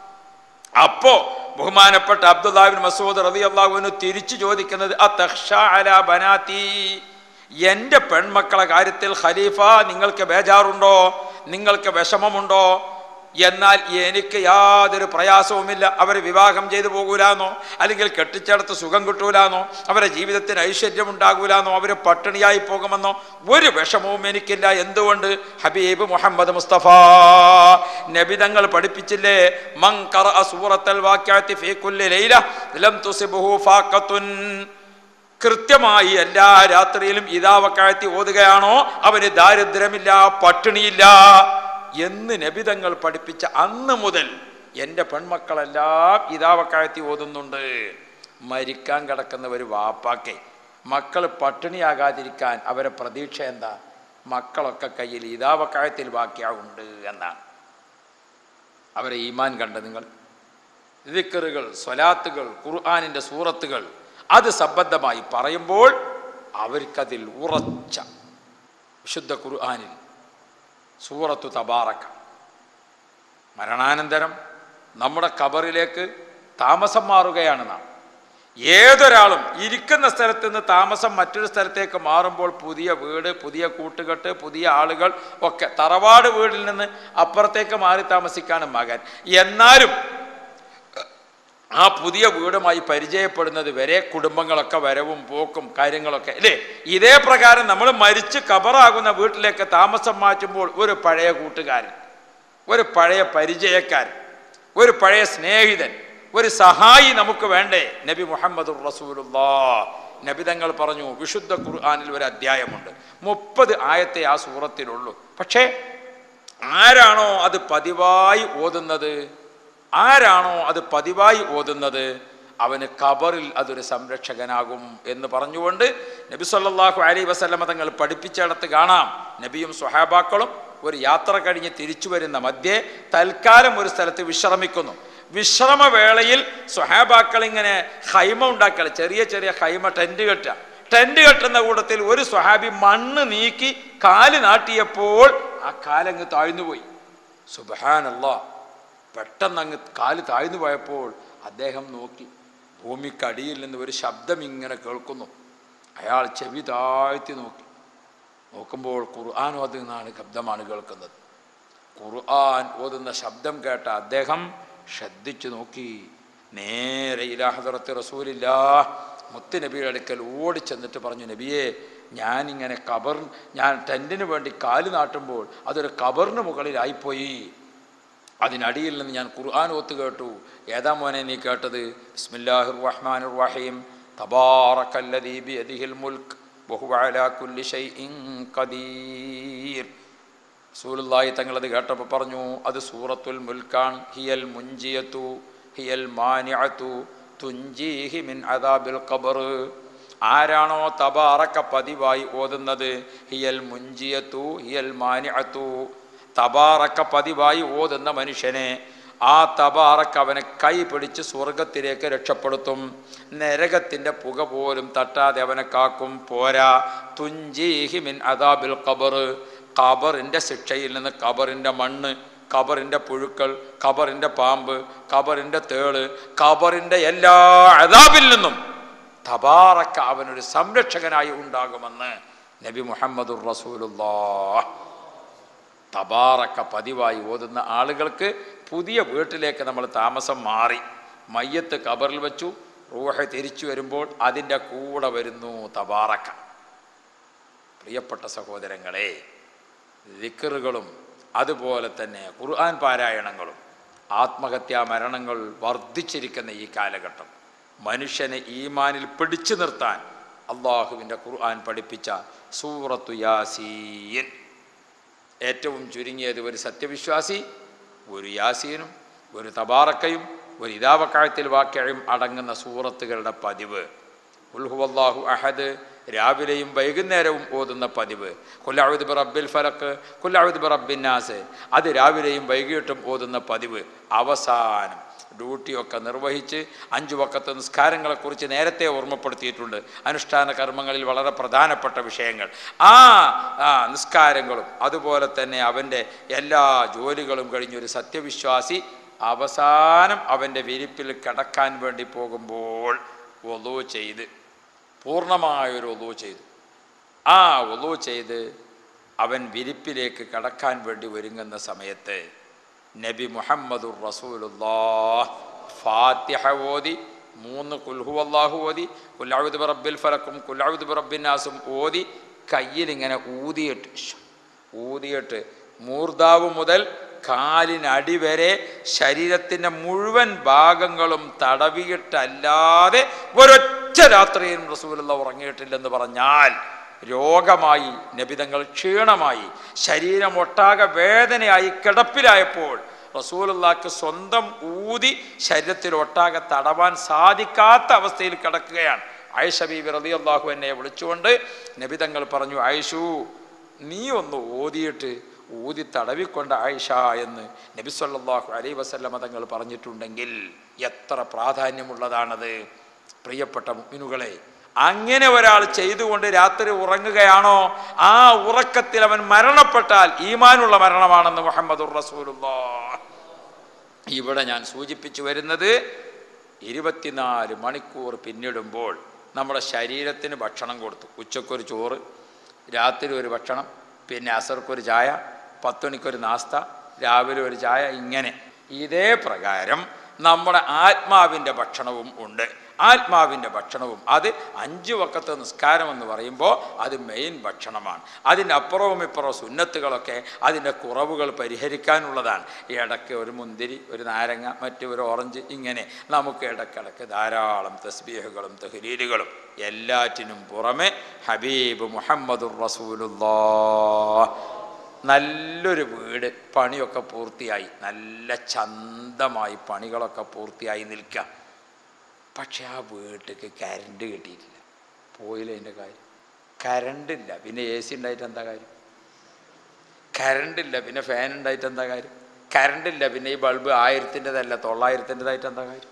അപ്പോ ബഹുമാനപ്പെട്ട അബ്ദുല്ലാഹി ഇബ്നു മസ്ഊദ് റളിയല്ലാഹു അൻഹു തിരിച്ചു ചോദിക്കുന്നത്, അതഖ്ശാ അലാ ബനാതി, എൻ്റെ പെൺമക്കളെ കാര്യത്തിൽ ഖലീഫ നിങ്ങൾക്ക് ബേജാറുണ്ടോ, നിങ്ങൾക്ക് വിഷമമുണ്ടോ? എന്നാൽ എനിക്ക് യാതൊരു പ്രയാസവുമില്ല. അവരെ വിവാഹം ചെയ്തു പോകൂലാന്നോ, അല്ലെങ്കിൽ കെട്ടിച്ചേർത്ത് സുഖം കിട്ടൂലാന്നോ, അവരെ ജീവിതത്തിന് ഐശ്വര്യം ഉണ്ടാകൂലാന്നോ, അവർ പട്ടിണിയായി പോകുമെന്നോ ഒരു വിഷമവും എനിക്കില്ല. എന്തുകൊണ്ട്? ഹബീബ് മുഹമ്മദ് മുസ്തഫ നബി തങ്ങൾ പഠിപ്പിച്ചില്ലേ, മൻ ഖറഅ സൂറത്തുൽ വാഖിഅത്തി ഫീ കുല്ലി ലൈല ലം തുസിബഹു ഫാഖത്തുൻ. കൃത്യമായി എല്ലാ രാത്രിയിലും ഇദാ വഖഅത്തി ഓതുകയാണോ അവന് ദാരിദ്ര്യമില്ല, പട്ടിണിയില്ല എന്ന് നബിതങ്ങൾ പഠിപ്പിച്ച അന്ന് മുതൽ എൻ്റെ പെൺമക്കളെല്ലാം ഇദാ വഖഅത്തി ഓതുന്നുണ്ട്. മരിക്കാൻ കിടക്കുന്ന ഒരു വാപ്പാക്കെ മക്കൾ പട്ടിണിയാകാതിരിക്കാൻ അവരെ പ്രതീക്ഷ എന്താ? മക്കളൊക്കെ കയ്യിൽ ഇദാ വഖഅത്തിൽ വാഖിഅ ഉണ്ട് എന്നാണ്. അവരെ ഈമാൻ കണ്ട നിങ്ങൾ, ദിക്റുകൾ, സ്വലാത്തുകൾ, ഖുർആനിൻ്റെ സൂറത്തുകൾ അത് സംബന്ധമായി പറയുമ്പോൾ അവർക്കതിൽ ഉറച്ച വിശുദ്ധ ഖുർആനിൽ സൂറത്തു തബാറക, മരണാനന്തരം നമ്മുടെ ഖബറിലേക്ക് താമസം മാറുകയാണ് നാം. ഏതൊരാളും ഇരിക്കുന്ന സ്ഥലത്ത് നിന്ന് താമസം മറ്റൊരു സ്ഥലത്തേക്ക് മാറുമ്പോൾ പുതിയ വീട്, പുതിയ കൂട്ടുകെട്ട്, പുതിയ ആളുകൾ ഒക്കെ. തറവാട് വീടിൽ നിന്ന് അപ്പുറത്തേക്ക് മാറി താമസിക്കാണ് മകൻ. എന്നാലും ആ പുതിയ വീടുമായി പരിചയപ്പെടുന്നത് വരെ കുടുംബങ്ങളൊക്കെ വരവും പോക്കും കാര്യങ്ങളൊക്കെ അല്ലേ. ഇതേ പ്രകാരം നമ്മൾ മരിച്ച് ഖബറാകുന്ന വീട്ടിലേക്ക് താമസം മാറ്റുമ്പോൾ ഒരു പഴയ കൂട്ടുകാരൻ, ഒരു പഴയ പരിചയക്കാരൻ, ഒരു പഴയ സ്നേഹിതൻ, ഒരു സഹായി നമുക്ക് വേണ്ടേ? നബി മുഹമ്മദുർ റസൂലുള്ളാഹി നബി തങ്ങൾ പറഞ്ഞു, വിശുദ്ധ ഖുർആനിൽ ഒരു അധ്യായമുണ്ട്, മുപ്പത് ആയത്തെ ആ സൂറത്തിലുള്ളൂ. പക്ഷേ ആരാണോ അത് പതിവായി ഓതുന്നത്, ആരാണോ അത് പതിവായി ഓതുന്നത് അവന് ഖബറിൽ അതൊരു സംരക്ഷകനാകും എന്ന് പറഞ്ഞുകൊണ്ട് നബി സല്ലല്ലാഹു അലൈഹി വസല്ലമ തങ്ങൾ പഠിപ്പിച്ചിടത്ത് കാണാം, നബിയും സ്വഹാബാക്കളും ഒരു യാത്ര കഴിഞ്ഞ് തിരിച്ചു വരുന്ന മധ്യേ തൽക്കാലം ഒരു സ്ഥലത്ത് വിശ്രമിക്കുന്നു. വിശ്രമവേളയിൽ സ്വഹാബാക്കൾ ഇങ്ങനെ ഹൈമ ഉണ്ടാക്കുക, ചെറിയ ചെറിയ ഹൈമ, ടെന്റ് കെട്ടുക. ടെന്റ് കെട്ടുന്ന കൂട്ടത്തിൽ ഒരു സ്വഹാബി മണ്ണ് നീക്കി കാല് നാട്ടിയപ്പോൾ ആ കാലങ്ങ് താഴ്ന്നുപോയി. സുബ്ഹാനല്ലാഹ്, പെട്ടെന്ന് അങ്ങ് കാല് താഴ്ന്നു പോയപ്പോൾ അദ്ദേഹം നോക്കി, ഭൂമിക്കടിയിൽ നിന്ന് ഒരു ശബ്ദം ഇങ്ങനെ കേൾക്കുന്നു. അയാൾ ചെവി താഴ്ത്തി നോക്കി. നോക്കുമ്പോൾ ഖുർആൻ ഓതുന്നതാണ് ശബ്ദമാണ് കേൾക്കുന്നത്. ഖുർആൻ ഓതുന്ന ശബ്ദം കേട്ട അദ്ദേഹം ശ്രദ്ധിച്ചു നോക്കി. നേരെ ഇലാ ഹദറത്തി റസൂലില്ലാഹ് മുത്ത് നബിയുടെ അടുക്കൽ ഓടിച്ചെന്നിട്ട് പറഞ്ഞു, നബിയെ, ഞാനിങ്ങനെ ഖബർ ഞാൻ ടെൻറ്റിന് വേണ്ടി കാല് നാട്ടുമ്പോൾ അതൊരു ഖബറിന് മുകളിലായിപ്പോയി. അതിനടിയിൽ നിന്ന് ഞാൻ ഖുർആൻ ഓത്ത് കേട്ടു. ഏതാ മോനെ നീ കേട്ടത്? ബിസ്മില്ലാഹിർ റഹ്മാനിർ റഹീം, തബാറകല്ലദീ ബിയദിഹിൽ മുൽക്ക് വഹുവ അലാ കുല്ലി ഷൈഇൻ ഖദീർ. റസൂലുള്ളാഹി തങ്ങളത് കേട്ടപ്പോൾ പറഞ്ഞു, അത് സൂറത്തുൽ മുൽക്കാണ്. ഹിയൽ മുൻജിയതു ഹിയൽ മാനിഅതു തുൻജീഹി മിൻ അദാബിൽ ഖബർ. ആരാണോ തബാറക്ക പതിവായി ഓതുന്നത്, ഹിയൽ മുൻജിയത്തു ഹിയൽ മാനിഅത്തു, തബാറക്ക പതിവായി ഓതുന്ന മനുഷ്യനെ ആ തബാറക്ക അവനെ കൈ പിടിച്ച് സ്വർഗത്തിലേക്ക് രക്ഷപ്പെടുത്തും. നരകത്തിൻ്റെ പുക പോലും തട്ടാതെ അവനെ കാക്കും. പോരാ, തുഞ്ചീഹി മിൻ അദാബിൽ ഖബർ, ഖബറിൻ്റെ ശിക്ഷയിൽ നിന്ന്, ഖബറിൻ്റെ മണ്ണ്, ഖബറിൻ്റെ പുഴുക്കൾ, ഖബറിൻ്റെ പാമ്പ്, ഖബറിൻ്റെ തേള്, ഖബറിൻ്റെ എല്ലാ അദാബിൽ നിന്നും തബാറക്ക അവനൊരു സംരക്ഷകനായി ഉണ്ടാകുമെന്ന് നബി മുഹമ്മദുർ റസൂലുള്ളാഹ്. തബാറക്ക പതിവായി ഓതുന്ന ആളുകൾക്ക് പുതിയ വീട്ടിലേക്ക് നമ്മൾ താമസം മാറി, മയ്യത്ത് ഖബറിൽ വെച്ചു, റൂഹ് തിരിച്ചു വരുമ്പോൾ അതിൻ്റെ കൂടെ വരുന്നു തബാറക്ക. പ്രിയപ്പെട്ട സഹോദരങ്ങളെ, ദിക്റുകളും അതുപോലെ തന്നെ ഖുർആൻ പാരായണങ്ങളും ആത്മഹത്യാ മരണങ്ങൾ വർദ്ധിച്ചിരിക്കുന്ന ഈ കാലഘട്ടം മനുഷ്യനെ ഈമാനിൽ പിടിച്ചു നിർത്താൻ അള്ളാഹുവിൻ്റെ ഖുർആൻ പഠിപ്പിച്ച സൂറത്തു യാസീൻ, ഏറ്റവും ചുരുങ്ങിയത് ഒരു സത്യവിശ്വാസി ഒരു യാസീനും ഒരു തബാറക്കയും ഒരു ഇദാവക്കായത്തിൽ വാക്യയും അടങ്ങുന്ന സൂറത്തുകളുടെ പതിവ്. ഖുൽ ഹുവല്ലാഹു അഹദ് രാവിലെയും വൈകുന്നേരവും ഓതുന്ന പതിവ്. ഖുൽ അഊദു ബിറബ്ബിൽ ഫലഖ്, ഖുൽ അഊദു ബിറബ്ബിൻ നാസ്, അത് രാവിലെയും വൈകിട്ടും ഓതുന്ന പതിവ്. അവസാനം ഡ്യൂട്ടിയൊക്കെ നിർവഹിച്ച് അഞ്ചു വക്കത്ത് നിസ്കാരങ്ങളെക്കുറിച്ച് നേരത്തെ ഓർമ്മപ്പെടുത്തിയിട്ടുണ്ട്. അനുഷ്ഠാന കർമ്മങ്ങളിൽ വളരെ പ്രധാനപ്പെട്ട വിഷയങ്ങൾ. ആ ആ നിസ്കാരങ്ങളും അതുപോലെ തന്നെ അവൻ്റെ എല്ലാ ജോലികളും കഴിഞ്ഞൊരു സത്യവിശ്വാസി അവസാനം അവൻ്റെ വിരിപ്പിൽ കിടക്കാൻ വേണ്ടി പോകുമ്പോൾ വുളൂ ചെയ്ത്, പൂർണ്ണമായൊരു വുളൂ ചെയ്തു, ആ വുളൂ ചെയ്ത് അവൻ വിരിപ്പിലേക്ക് കടക്കാൻ വേണ്ടി ഒരുങ്ങുന്ന സമയത്ത് നബി മുഹമ്മദുർ റസൂലുള്ളാഹ് ഫാത്തിഹ ഓതി, മൂന്ന് ഖുൽ ഹുവല്ലാഹു ഓതി, ഖുൽ അഊദു ബിറബ്ബിൽ ഫലഖും ഖുൽ അഊദു ബിറബ്ബിൻ നാസും ഓതി കയ്യിലിങ്ങനെ ഊതിയിട്ട് ഊതിയിട്ട് മൂർദാവ് മുതൽ കാലിനടി വരെ ശരീരത്തിൻ്റെ മുഴുവൻ ഭാഗങ്ങളും തടവിയിട്ടല്ലാതെ ഒരൊറ്റ രാത്രിയും റസൂലുള്ളാഹ് ഉറങ്ങിയിട്ടില്ലെന്ന് പറഞ്ഞാൽ രോഗമായി, നബിതങ്ങൾ ക്ഷീണമായി, ശരീരം ഒട്ടാകെ വേദനയായി കിടപ്പിലായപ്പോൾ റസൂലുള്ളാഹിക്ക് സ്വന്തം ഊതി ശരീരത്തിൽ ഒട്ടാകെ തടവാൻ സാധിക്കാത്ത അവസ്ഥയിൽ കിടക്കുകയാണ്. ആയിഷ ബീബി റളിയല്ലാഹു അൻഹയെ വിളിച്ചുകൊണ്ട് നബിതങ്ങൾ പറഞ്ഞു, ആയിഷു നീ ഒന്ന് ഓതിയിട്ട് ഊതി തടവിക്കൊണ്ട് ആയിഷ എന്ന് നബി സല്ലല്ലാഹു അലൈഹി വസല്ലമ തങ്ങൾ പറഞ്ഞിട്ടുണ്ടെങ്കിൽ എത്ര പ്രാധാന്യമുള്ളതാണത്. പ്രിയപ്പെട്ട മുഅ്മിനുകളെ, അങ്ങനെ ഒരാൾ ചെയ്തുകൊണ്ട് രാത്രി ഉറങ്ങുകയാണോ, ആ ഉറക്കത്തിൽ അവൻ മരണപ്പെട്ടാൽ ഈമാനുള്ള മരണമാണെന്ന് മുഹമ്മദുർ റസൂലുള്ളാഹ്. ഇവിടെ ഞാൻ സൂചിപ്പിച്ചു വരുന്നത് ഇരുപത്തിനാല് മണിക്കൂർ പിന്നിടുമ്പോൾ നമ്മുടെ ശരീരത്തിന് ഭക്ഷണം കൊടുത്തു. ഉച്ചക്കൊരു ചോറ്, രാത്രി ഒരു ഭക്ഷണം, പിന്നെ അസർക്കൊരു ചായ, പത്തുമണിക്കൊരു നാസ്ത, രാവിലെ ഒരു ചായ, ഇങ്ങനെ ഇതേ പ്രകാരം നമ്മുടെ ആത്മാവിൻ്റെ ഭക്ഷണവും ഉണ്ട്. ആത്മാവിൻ്റെ ഭക്ഷണവും അത് അഞ്ചു വക്കത്തെ നിസ്കാരം എന്ന് പറയുമ്പോൾ അത് മെയിൻ ഭക്ഷണമാണ്. അതിൻ്റെ അപ്പുറവും ഇപ്പുറവും സുന്നത്തുകളൊക്കെ അതിൻ്റെ കുറവുകൾ പരിഹരിക്കാനുള്ളതാണ്. ഇടയ്ക്ക് ഒരു മുന്തിരി, ഒരു നാരങ്ങ, മറ്റു ഒരു ഓറഞ്ച്, ഇങ്ങനെ നമുക്ക് ഇടയ്ക്കിടയ്ക്ക് ധാരാളം തസ്ബീഹുകളും തഹ്ലീലുകളും. എല്ലാറ്റിനും പുറമെ ഹബീബ് മുഹമ്മദുർ റസൂലുള്ളാഹ്. നല്ലൊരു വീട് പണിയൊക്കെ പൂർത്തിയായി, നല്ല ചന്തമായി പണികളൊക്കെ പൂർത്തിയായി നിൽക്കുക. പക്ഷെ ആ വീട്ടിലേക്ക് കരണ്ട് കിട്ടിയിട്ടില്ല. പോയില്ല അതിൻ്റെ കാര്യം. കരണ്ടില്ല, പിന്നെ എ സി ഉണ്ടായിട്ട് എന്താ കാര്യം? കരണ്ടില്ല, പിന്നെ ഫാൻ ഉണ്ടായിട്ട് എന്താ കാര്യം? കരണ്ടില്ല, പിന്നെ ഈ ബൾബ് ആയിരത്തിൻ്റെതല്ല തൊള്ളായിരത്തിൻ്റെതായിട്ട് എന്താ കാര്യം?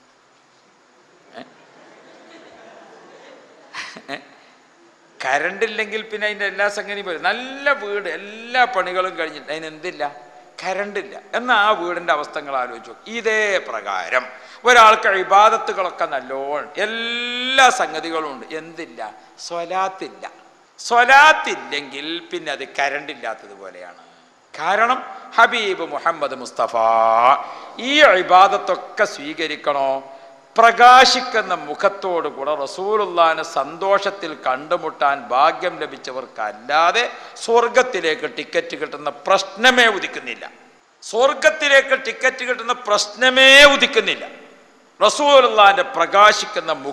കരണ്ടില്ലെങ്കിൽ പിന്നെ അതിൻ്റെ എല്ലാ സംഗതിയും വരും. നല്ല വീട്, എല്ലാ പണികളും കഴിഞ്ഞിട്ട് അതിനെന്തില്ല? കരണ്ടില്ല. എന്നാൽ ആ വീടിൻ്റെ അവസ്ഥകൾ ആലോചിച്ചു. ഇതേ പ്രകാരം ഒരാൾക്ക് ഇബാദത്തുകളൊക്കെ നല്ലോണം എല്ലാ സംഗതികളും ഉണ്ട്, എന്തില്ല? സ്വലാത്തില്ല. സ്വലാത്തില്ലെങ്കിൽ പിന്നെ അത് കരണ്ടില്ലാത്തതുപോലെയാണ്. കാരണം ഹബീബ് മുഹമ്മദ് മുസ്തഫ ഈ ഇബാദത്തൊക്കെ സ്വീകരിക്കണോ, പ്രകാശിക്കുന്ന മുഖത്തോടു കൂടെ റസൂലുള്ളാഹിനെ സന്തോഷത്തിൽ കണ്ടുമുട്ടാൻ ഭാഗ്യം ലഭിച്ചവർക്കല്ലാതെ സ്വർഗത്തിലേക്ക് ടിക്കറ്റ് കിട്ടുന്ന പ്രശ്നമേ ഉദിക്കുന്നില്ല. സ്വർഗത്തിലേക്ക് ടിക്കറ്റ് കിട്ടുന്ന പ്രശ്നമേ ഉദിക്കുന്നില്ല. റസൂലുള്ളാഹിന്റെ പ്രകാശിക്കുന്ന മുഖം,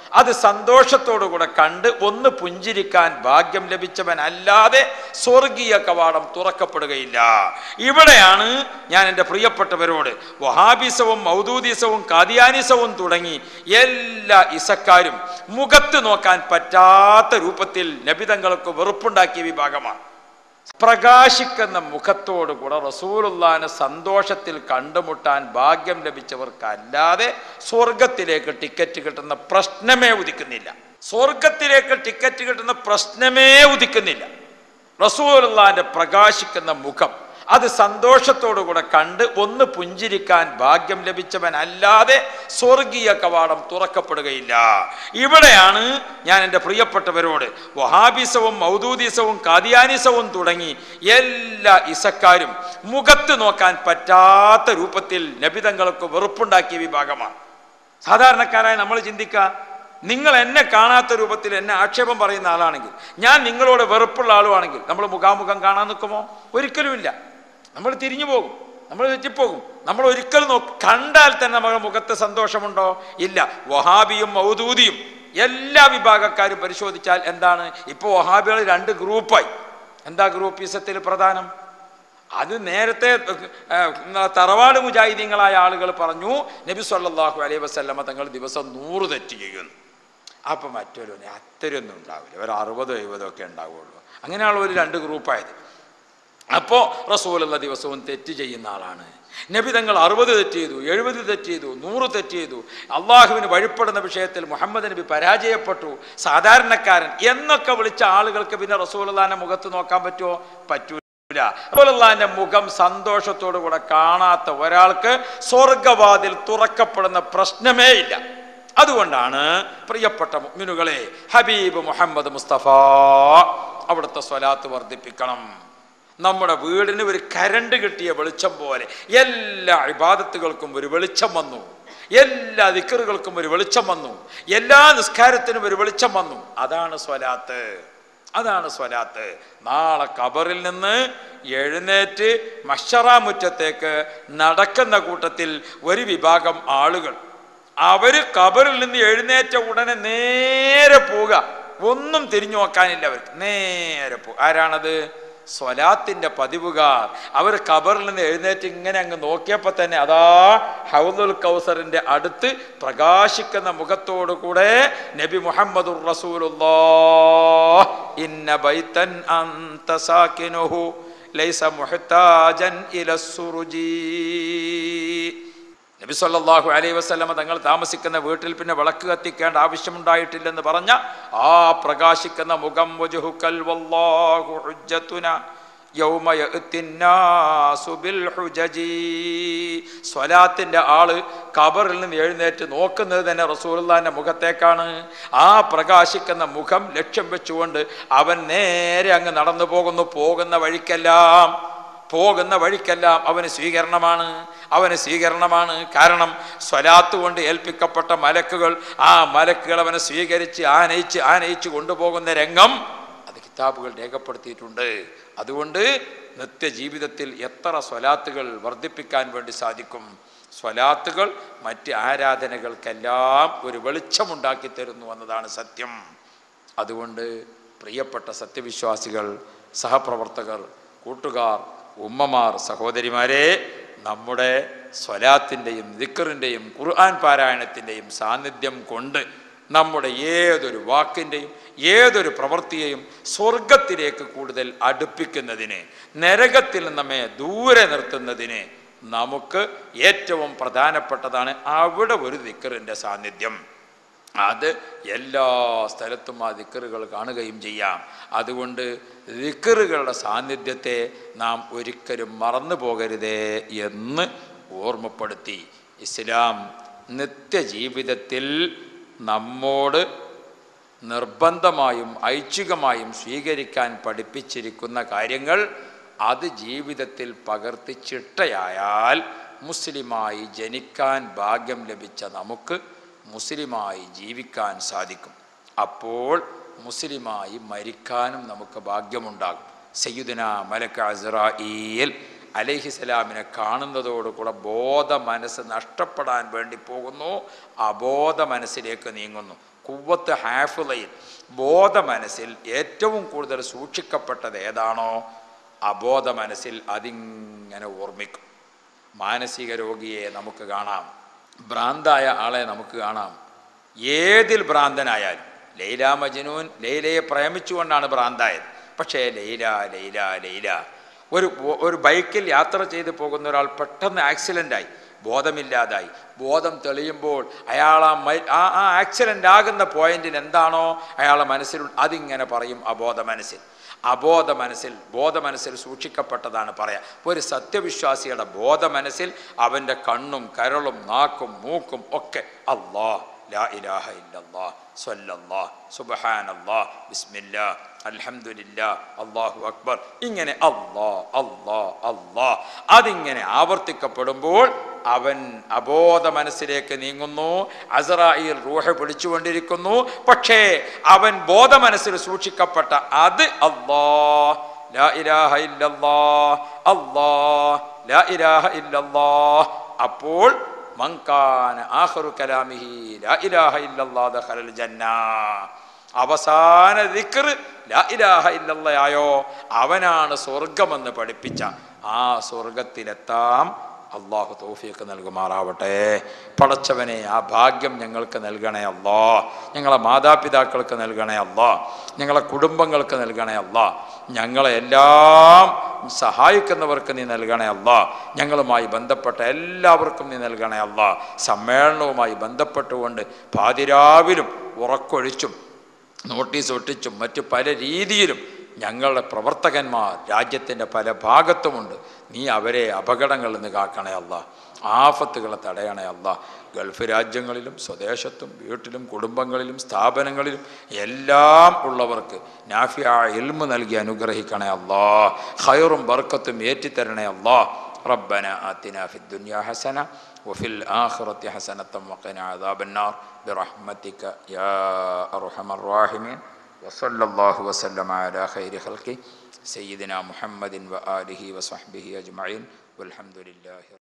അത് സന്തോഷത്തോടുകൂടെ കണ്ട് ഒന്ന് പുഞ്ചിരിക്കാൻ ഭാഗ്യം ലഭിച്ചവനല്ലാതെ സ്വർഗീയ കവാടം തുറക്കപ്പെടുകയില്ല. ഇവിടെയാണ് ഞാൻ എൻ്റെ പ്രിയപ്പെട്ടവരോട് വഹാബിസവും മൗദൂദിസവും ഖാദിയാനിസവും തുടങ്ങി എല്ലാ ഇസക്കാരും മുഖത്ത് നോക്കാൻ പറ്റാത്ത രൂപത്തിൽ നബിതങ്ങൾക്ക് വെറുപ്പുണ്ടാക്കിയ വിഭാഗമാണ്. പ്രകാശിക്കുന്ന മുഖത്തോടുകൂടെ റസൂലുള്ളാഹിനെ സന്തോഷത്തിൽ കണ്ടുമുട്ടാൻ ഭാഗ്യം ലഭിച്ചവർക്കല്ലാതെ സ്വർഗത്തിലേക്ക് ടിക്കറ്റ് കിട്ടുന്ന പ്രശ്നമേ ഉദിക്കുന്നില്ല. സ്വർഗത്തിലേക്ക് ടിക്കറ്റ് കിട്ടുന്ന പ്രശ്നമേ ഉദിക്കുന്നില്ല. റസൂലുള്ളാഹിന്റെ പ്രകാശിക്കുന്ന മുഖം അത് സന്തോഷത്തോടുകൂടെ കണ്ട് ഒന്ന് പുഞ്ചിരിക്കാൻ ഭാഗ്യം ലഭിച്ചവനല്ലാതെ സ്വർഗീയ കവാടം തുറക്കപ്പെടുകയില്ല. ഇവിടെയാണ് ഞാൻ എൻ്റെ പ്രിയപ്പെട്ടവരോട് വഹാബിസവും മൗദൂദിസവും ഖാദിയാനിസവും തുടങ്ങി എല്ലാ ഇസക്കാരും മുഖത്ത് നോക്കാൻ പറ്റാത്ത രൂപത്തിൽ നബിതങ്ങൾക്ക് വെറുപ്പുണ്ടാക്കിയ വിഭാഗമാണ്. സാധാരണക്കാരായ നമ്മൾ ചിന്തിക്കുക, നിങ്ങൾ എന്നെ കാണാത്ത രൂപത്തിൽ എന്നെ ആക്ഷേപം പറയുന്ന ആളാണെങ്കിൽ, ഞാൻ നിങ്ങളോട് വെറുപ്പുള്ള ആളുമാണെങ്കിൽ നമ്മൾ മുഖാമുഖം കാണാൻ നിൽക്കുമോ? ഒരിക്കലുമില്ല. നമ്മൾ തിരിഞ്ഞു പോകും, നമ്മൾ തെറ്റിപ്പോകും. നമ്മൾ ഒരിക്കലും നോക്കി കണ്ടാൽ തന്നെ നമ്മുടെ മുഖത്ത് സന്തോഷമുണ്ടോ? ഇല്ല. വഹാബിയും മൗദൂദിയും എല്ലാ വിഭാഗക്കാരും പരിശോധിച്ചാൽ എന്താണ്? ഇപ്പോൾ വഹാബികൾ രണ്ട് ഗ്രൂപ്പായി. എന്താ ഗ്രൂപ്പിസത്തിൽ പ്രധാനം? അത് നേരത്തെ തറവാട് മുജാഹിദീങ്ങളായ ആളുകൾ പറഞ്ഞു നബി സല്ലല്ലാഹു അലൈഹി വസല്ലമ തങ്ങൾ ദിവസം നൂറ് തെറ്റ് ചെയ്യുന്നു. അപ്പം മറ്റൊരു അത്രയൊന്നും ഉണ്ടാവില്ല, ഒരു അറുപതോ എഴുപതോ ഒക്കെ ഉണ്ടാവുള്ളൂ. അങ്ങനെയുള്ള ഒരു രണ്ട് ഗ്രൂപ്പായത്. അപ്പോൾ റസൂലുള്ള ദിവസവും തെറ്റ് ചെയ്യുന്ന ആളാണ്. നബി തങ്ങൾ അറുപത് തെറ്റ് ചെയ്തു, എഴുപത് തെറ്റ് ചെയ്തു, നൂറ് തെറ്റ് ചെയ്തു, അള്ളാഹുവിന് വഴിപ്പെടുന്ന വിഷയത്തിൽ മുഹമ്മദ് നബി പരാജയപ്പെട്ടു, സാധാരണക്കാരൻ എന്നൊക്കെ വിളിച്ച ആളുകൾക്ക് പിന്നെ റസൂലുള്ളാഹിന്റെ മുഖത്ത് നോക്കാൻ പറ്റുമോ? പറ്റൂല. റസൂലുള്ളാഹിന്റെ മുഖം സന്തോഷത്തോടു കൂടെ കാണാത്ത ഒരാൾക്ക് സ്വർഗവാതിൽ തുറക്കപ്പെടുന്ന പ്രശ്നമേ ഇല്ല. അതുകൊണ്ടാണ് പ്രിയപ്പെട്ട മുഅ്മിനുകളെ, ഹബീബ് മുഹമ്മദ് മുസ്തഫ അവിടുത്തെ സ്വലാത്ത് വർദ്ധിപ്പിക്കണം. നമ്മുടെ വീടിന് ഒരു കരണ്ട് കിട്ടിയ വെളിച്ചം പോലെ എല്ലാ ഇബാദത്തുകൾക്കും ഒരു വെളിച്ചം വന്നു, എല്ലാ ദിക്റുകൾക്കും ഒരു വെളിച്ചം വന്നു, എല്ലാ നിസ്കാരത്തിനും ഒരു വെളിച്ചം വന്നു. അതാണ് സ്വലാത്ത്, അതാണ് സ്വലാത്ത്. നാളെ ഖബറിൽ നിന്ന് എഴുന്നേറ്റ് മഹ്ശറാ മുറ്റത്തേക്ക് നടക്കുന്ന കൂട്ടത്തിൽ ഒരു വിഭാഗം ആളുകൾ, അവര് ഖബറിൽ നിന്ന് എഴുന്നേറ്റ ഉടനെ നേരെ പോവുക, ഒന്നും തിരിഞ്ഞു നോക്കാനില്ല അവർക്ക്, നേരെ പോകും. ആരാണത്? സ്വലാത്തിന്റെ പതിവുകാർ. അവർ ഖബറിൽ നിന്ന് എഴുന്നേറ്റ് ഇങ്ങനെ അങ്ങ് നോക്കിയപ്പോൾ തന്നെ അതാ ഹൗദുൽ കൗസറിന്റെ അടുത്ത് പ്രകാശിക്കുന്ന മുഖത്തോടു കൂടെ നബി മുഹമ്മദുർ റസൂലുള്ളാഹ് ഇന്ന ബൈതൻ അൻത സാകിനുഹു ലൈസ മുഹ്താജൻ ഇലസ്സുറുജി. നബി സല്ലല്ലാഹു അലൈഹി വസല്ലമ തങ്ങൾ താമസിക്കുന്ന വീട്ടിൽ പിന്നെ വിളക്ക് കത്തിക്കേണ്ട ആവശ്യമുണ്ടായിട്ടില്ലെന്ന് പറഞ്ഞ ആ പ്രകാശിക്കുന്ന മുഖം, വജ്ഹുകൽ വല്ലാഹു ഹുജ്ജതുന യൗമ യഅ്തിന്നാസു ബിൽ ഹുജജി. സ്വലാത്തിന്റെ ആള് ഖബറിൽ നിന്ന് എഴുന്നേറ്റ് നോക്കുന്നത് തന്നെ റസൂലുള്ളാഹിന്റെ മുഖത്തേക്കാണ്. ആ പ്രകാശിക്കുന്ന മുഖം ലക്ഷ്യം വെച്ചുകൊണ്ട് അവൻ നേരെ അങ്ങ് നടന്നു പോകുന്നു. പോകുന്ന വഴിക്കെല്ലാം പോകുന്ന വഴിക്കെല്ലാം അവന് സ്വീകരണമാണ്, അവന് സ്വീകരണമാണ്. കാരണം സ്വലാത്ത് കൊണ്ട് ഏൽപ്പിക്കപ്പെട്ട മലക്കുകൾ, ആ മലക്കുകൾ അവനെ സ്വീകരിച്ച് ആനയിച്ച് ആനയിച്ച് കൊണ്ടുപോകുന്ന രംഗം അത് കിതാബുകൾ രേഖപ്പെടുത്തിയിട്ടുണ്ട്. അതുകൊണ്ട് നിത്യജീവിതത്തിൽ എത്ര സ്വലാത്തുകൾ വർദ്ധിപ്പിക്കാൻ വേണ്ടി സാധിക്കും. സ്വലാത്തുകൾ മറ്റ് ആരാധനകൾക്കെല്ലാം ഒരു വെളിച്ചമുണ്ടാക്കി തരുന്നു എന്നതാണ് സത്യം. അതുകൊണ്ട് പ്രിയപ്പെട്ട സത്യവിശ്വാസികൾ, സഹപ്രവർത്തകർ, കൂട്ടുകാർ, ഉമ്മമാർ, സഹോദരിമാരെ, നമ്മുടെ സ്വലാത്തിൻ്റെയും ദിക്റിൻ്റെയും ഖുർആൻ പാരായണത്തിൻ്റെയും സാന്നിധ്യം കൊണ്ട് നമ്മുടെ ഏതൊരു വാക്കിൻ്റെയും ഏതൊരു പ്രവൃത്തിയെയും സ്വർഗത്തിലേക്ക് കൂടുതൽ അടുപ്പിക്കുന്നതിന്, നരകത്തിൽ നമ്മെ ദൂരെ നിർത്തുന്നതിന് നമുക്ക് ഏറ്റവും പ്രധാനപ്പെട്ടതാണ് അവിടെ ഒരു ദിക്റിൻ്റെ സാന്നിധ്യം. അത് എല്ലാ സ്ഥലത്തും ആ ദിക്റുകൾ കാണുകയും ചെയ്യാം. അതുകൊണ്ട് ദിക്റുകളുടെ സാന്നിധ്യത്തെ നാം ഒരിക്കലും മറന്നു പോകരുതേ എന്ന് ഓർമ്മപ്പെടുത്തി ഇസ്ലാം നിത്യജീവിതത്തിൽ നമ്മോട് നിർബന്ധമായും ഐച്ഛികമായും സ്വീകരിക്കാൻ പഠിപ്പിച്ചിരിക്കുന്ന കാര്യങ്ങൾ അത് ജീവിതത്തിൽ പകർത്തി ചിട്ടയായാൽ മുസ്ലിമായി ജനിക്കാൻ ഭാഗ്യം ലഭിച്ച നമുക്ക് മുസ്ലിമായി ജീവിക്കാൻ സാധിക്കും. അപ്പോൾ മുസ്ലിമായി മരിക്കാനും നമുക്ക് ഭാഗ്യമുണ്ടാകും. സയ്യിദുന മലക്ക് അസ്റായീൽ അലൈഹിസ്സലാമിനെ കാണുന്നതോടുകൂടെ ബോധ മനസ്സ് നഷ്ടപ്പെടാൻ വേണ്ടി പോകുന്നു, അബോധ മനസ്സിലേക്ക് നീങ്ങുന്നു. കുവ്വത്ത് ഹാഫിളയിൽ ബോധ മനസ്സിൽ ഏറ്റവും കൂടുതൽ സൂക്ഷിക്കപ്പെട്ടത് ഏതാണോ അബോധ മനസ്സിൽ അതിങ്ങനെ ഓർമ്മിക്കും. മാനസിക രോഗിയെ നമുക്ക് കാണാം, ഭ്രാന്തായ ആളെ നമുക്ക് കാണാം. ഏതിൽ ഭ്രാന്തനായാലും, ലൈല മജ്നൂൻ ലൈലയെ പ്രേമിച്ചുകൊണ്ടാണ് ഭ്രാന്തായത്. പക്ഷേ ലൈല ലൈല ലൈല ഒരു ഒരു ബൈക്കിൽ യാത്ര ചെയ്ത് പോകുന്ന ഒരാൾ പെട്ടെന്ന് ആക്സിഡൻ്റായി, ബോധമില്ലാതായി. ബോധം തെളിയുമ്പോൾ അയാൾ ആ മൈ ആ ആ ആക്സിഡൻ്റ് ആകുന്ന പോയിന്റിന് എന്താണോ അയാളെ മനസ്സിൽ അതിങ്ങനെ പറയും അബോധ മനസ്സിൽ. അബോധ മനസ്സിൽ ബോധ മനസ്സിൽ സൂക്ഷിക്കപ്പെട്ടതാണ് പറയാം. ഒരു സത്യവിശ്വാസിയുടെ ബോധ മനസ്സിൽ അവൻ്റെ കണ്ണും കരളും നാക്കും മൂക്കും ഒക്കെ അല്ലാഹ്, ലാ ഇലാഹ ഇല്ലല്ലാഹ്, സ്വല്ലല്ലാഹ്, സുബ്ഹാനല്ലാഹ്, ബിസ്മില്ലാഹ്, അൽഹംദുലില്ലാഹ്, അല്ലാഹു അക്ബർ, ഇങ്ങനെ അല്ലാഹ് അല്ലാഹ് അല്ലാഹ് അതിങ്ങനെ ആവർത്തിക്കപ്പെടുമ്പോൾ അവൻ അബോധ മനസ്സിലേക്ക് നീങ്ങുന്നു. അസ്റായീൽ റൂഹ് പിടിച്ചുകൊണ്ടിരിക്കുന്നു. പക്ഷേ അവൻ ബോധ മനസ്സിൽ സൂക്ഷിക്കപ്പെട്ട അത് അല്ലാഹ്, ലാ ഇലാഹ ഇല്ലല്ലാഹ്, അല്ലാഹ്, ലാ ഇലാഹ ഇല്ലല്ലാഹ്. അപ്പോൾ മൻകാന ആഖിറു കലാമിഹി ലാ ഇലാഹ ഇല്ലല്ലാഹ് ദഖലൽ ജന്ന. അവസാന ദിക്ർ ലാ ഇലാഹ ഇല്ലല്ലാഹ് ആയോ അവനാണ് സ്വർഗമെന്ന് പഠിപ്പിച്ച ആ സ്വർഗത്തിലെത്താം. അള്ളാഹു തൗഫീഖ് നൽകുമാറാവട്ടെ. പടച്ചവനെ ആ ഭാഗ്യം ഞങ്ങൾക്ക് നൽകണേ അല്ലാ. ഞങ്ങളെ മാതാപിതാക്കൾക്ക് നൽകണേ അല്ലാ. ഞങ്ങളെ കുടുംബങ്ങൾക്ക് നൽകണേ അല്ലാ. ഞങ്ങളെ എല്ലാം സഹായിക്കുന്നവർക്ക് നീ നൽകണേ അല്ലാ. ഞങ്ങളുമായി ബന്ധപ്പെട്ട എല്ലാവർക്കും നീ നൽകണേ അല്ലാ. സമ്മേളനവുമായി ബന്ധപ്പെട്ടുകൊണ്ട് പാതിരാവിലും ഉറക്കൊഴിച്ചും നോട്ടീസ് ഒട്ടിച്ചും മറ്റു പല രീതിയിലും ഞങ്ങളുടെ പ്രവർത്തകന്മാർ രാജ്യത്തിൻ്റെ പല ഭാഗത്തുമുണ്ട്. നീ അവരെ അപകടങ്ങളിൽ നിന്ന് കാക്കണേ അല്ലാ. ആഫത്തുകളെ തടയണേ അല്ലാ. ഗൾഫ് രാജ്യങ്ങളിലും സ്വദേശത്തും വീട്ടിലും കുടുംബങ്ങളിലും സ്ഥാപനങ്ങളിലും എല്ലാം ഉള്ളവർക്ക് നാഫിയായ ഇൽമു നൽകി അനുഗ്രഹിക്കണേ അല്ലാ. ഖൈറും ബർക്കത്തും ഏറ്റിത്തരണേ അല്ലാ. റബ്ബന ആതിനാ ഫിദ്ദുനിയാ ഹസന വഫിൽ ആഖിറതി ഹസനതൻ വഖിനാ അദാബന്നാർ ബിറഹ്മതിക യാ അർഹമർ റഹീമീൻ. വസല്ലല്ലാഹു വസല്ലമ അലാ ഖൈരി ഖൽഖി സയ്യിദിനാ മുഹമ്മദിൻ വആലിഹി വസഹ്ബിഹി അജ്മഈൻ വൽഹംദുലില്ലാഹി.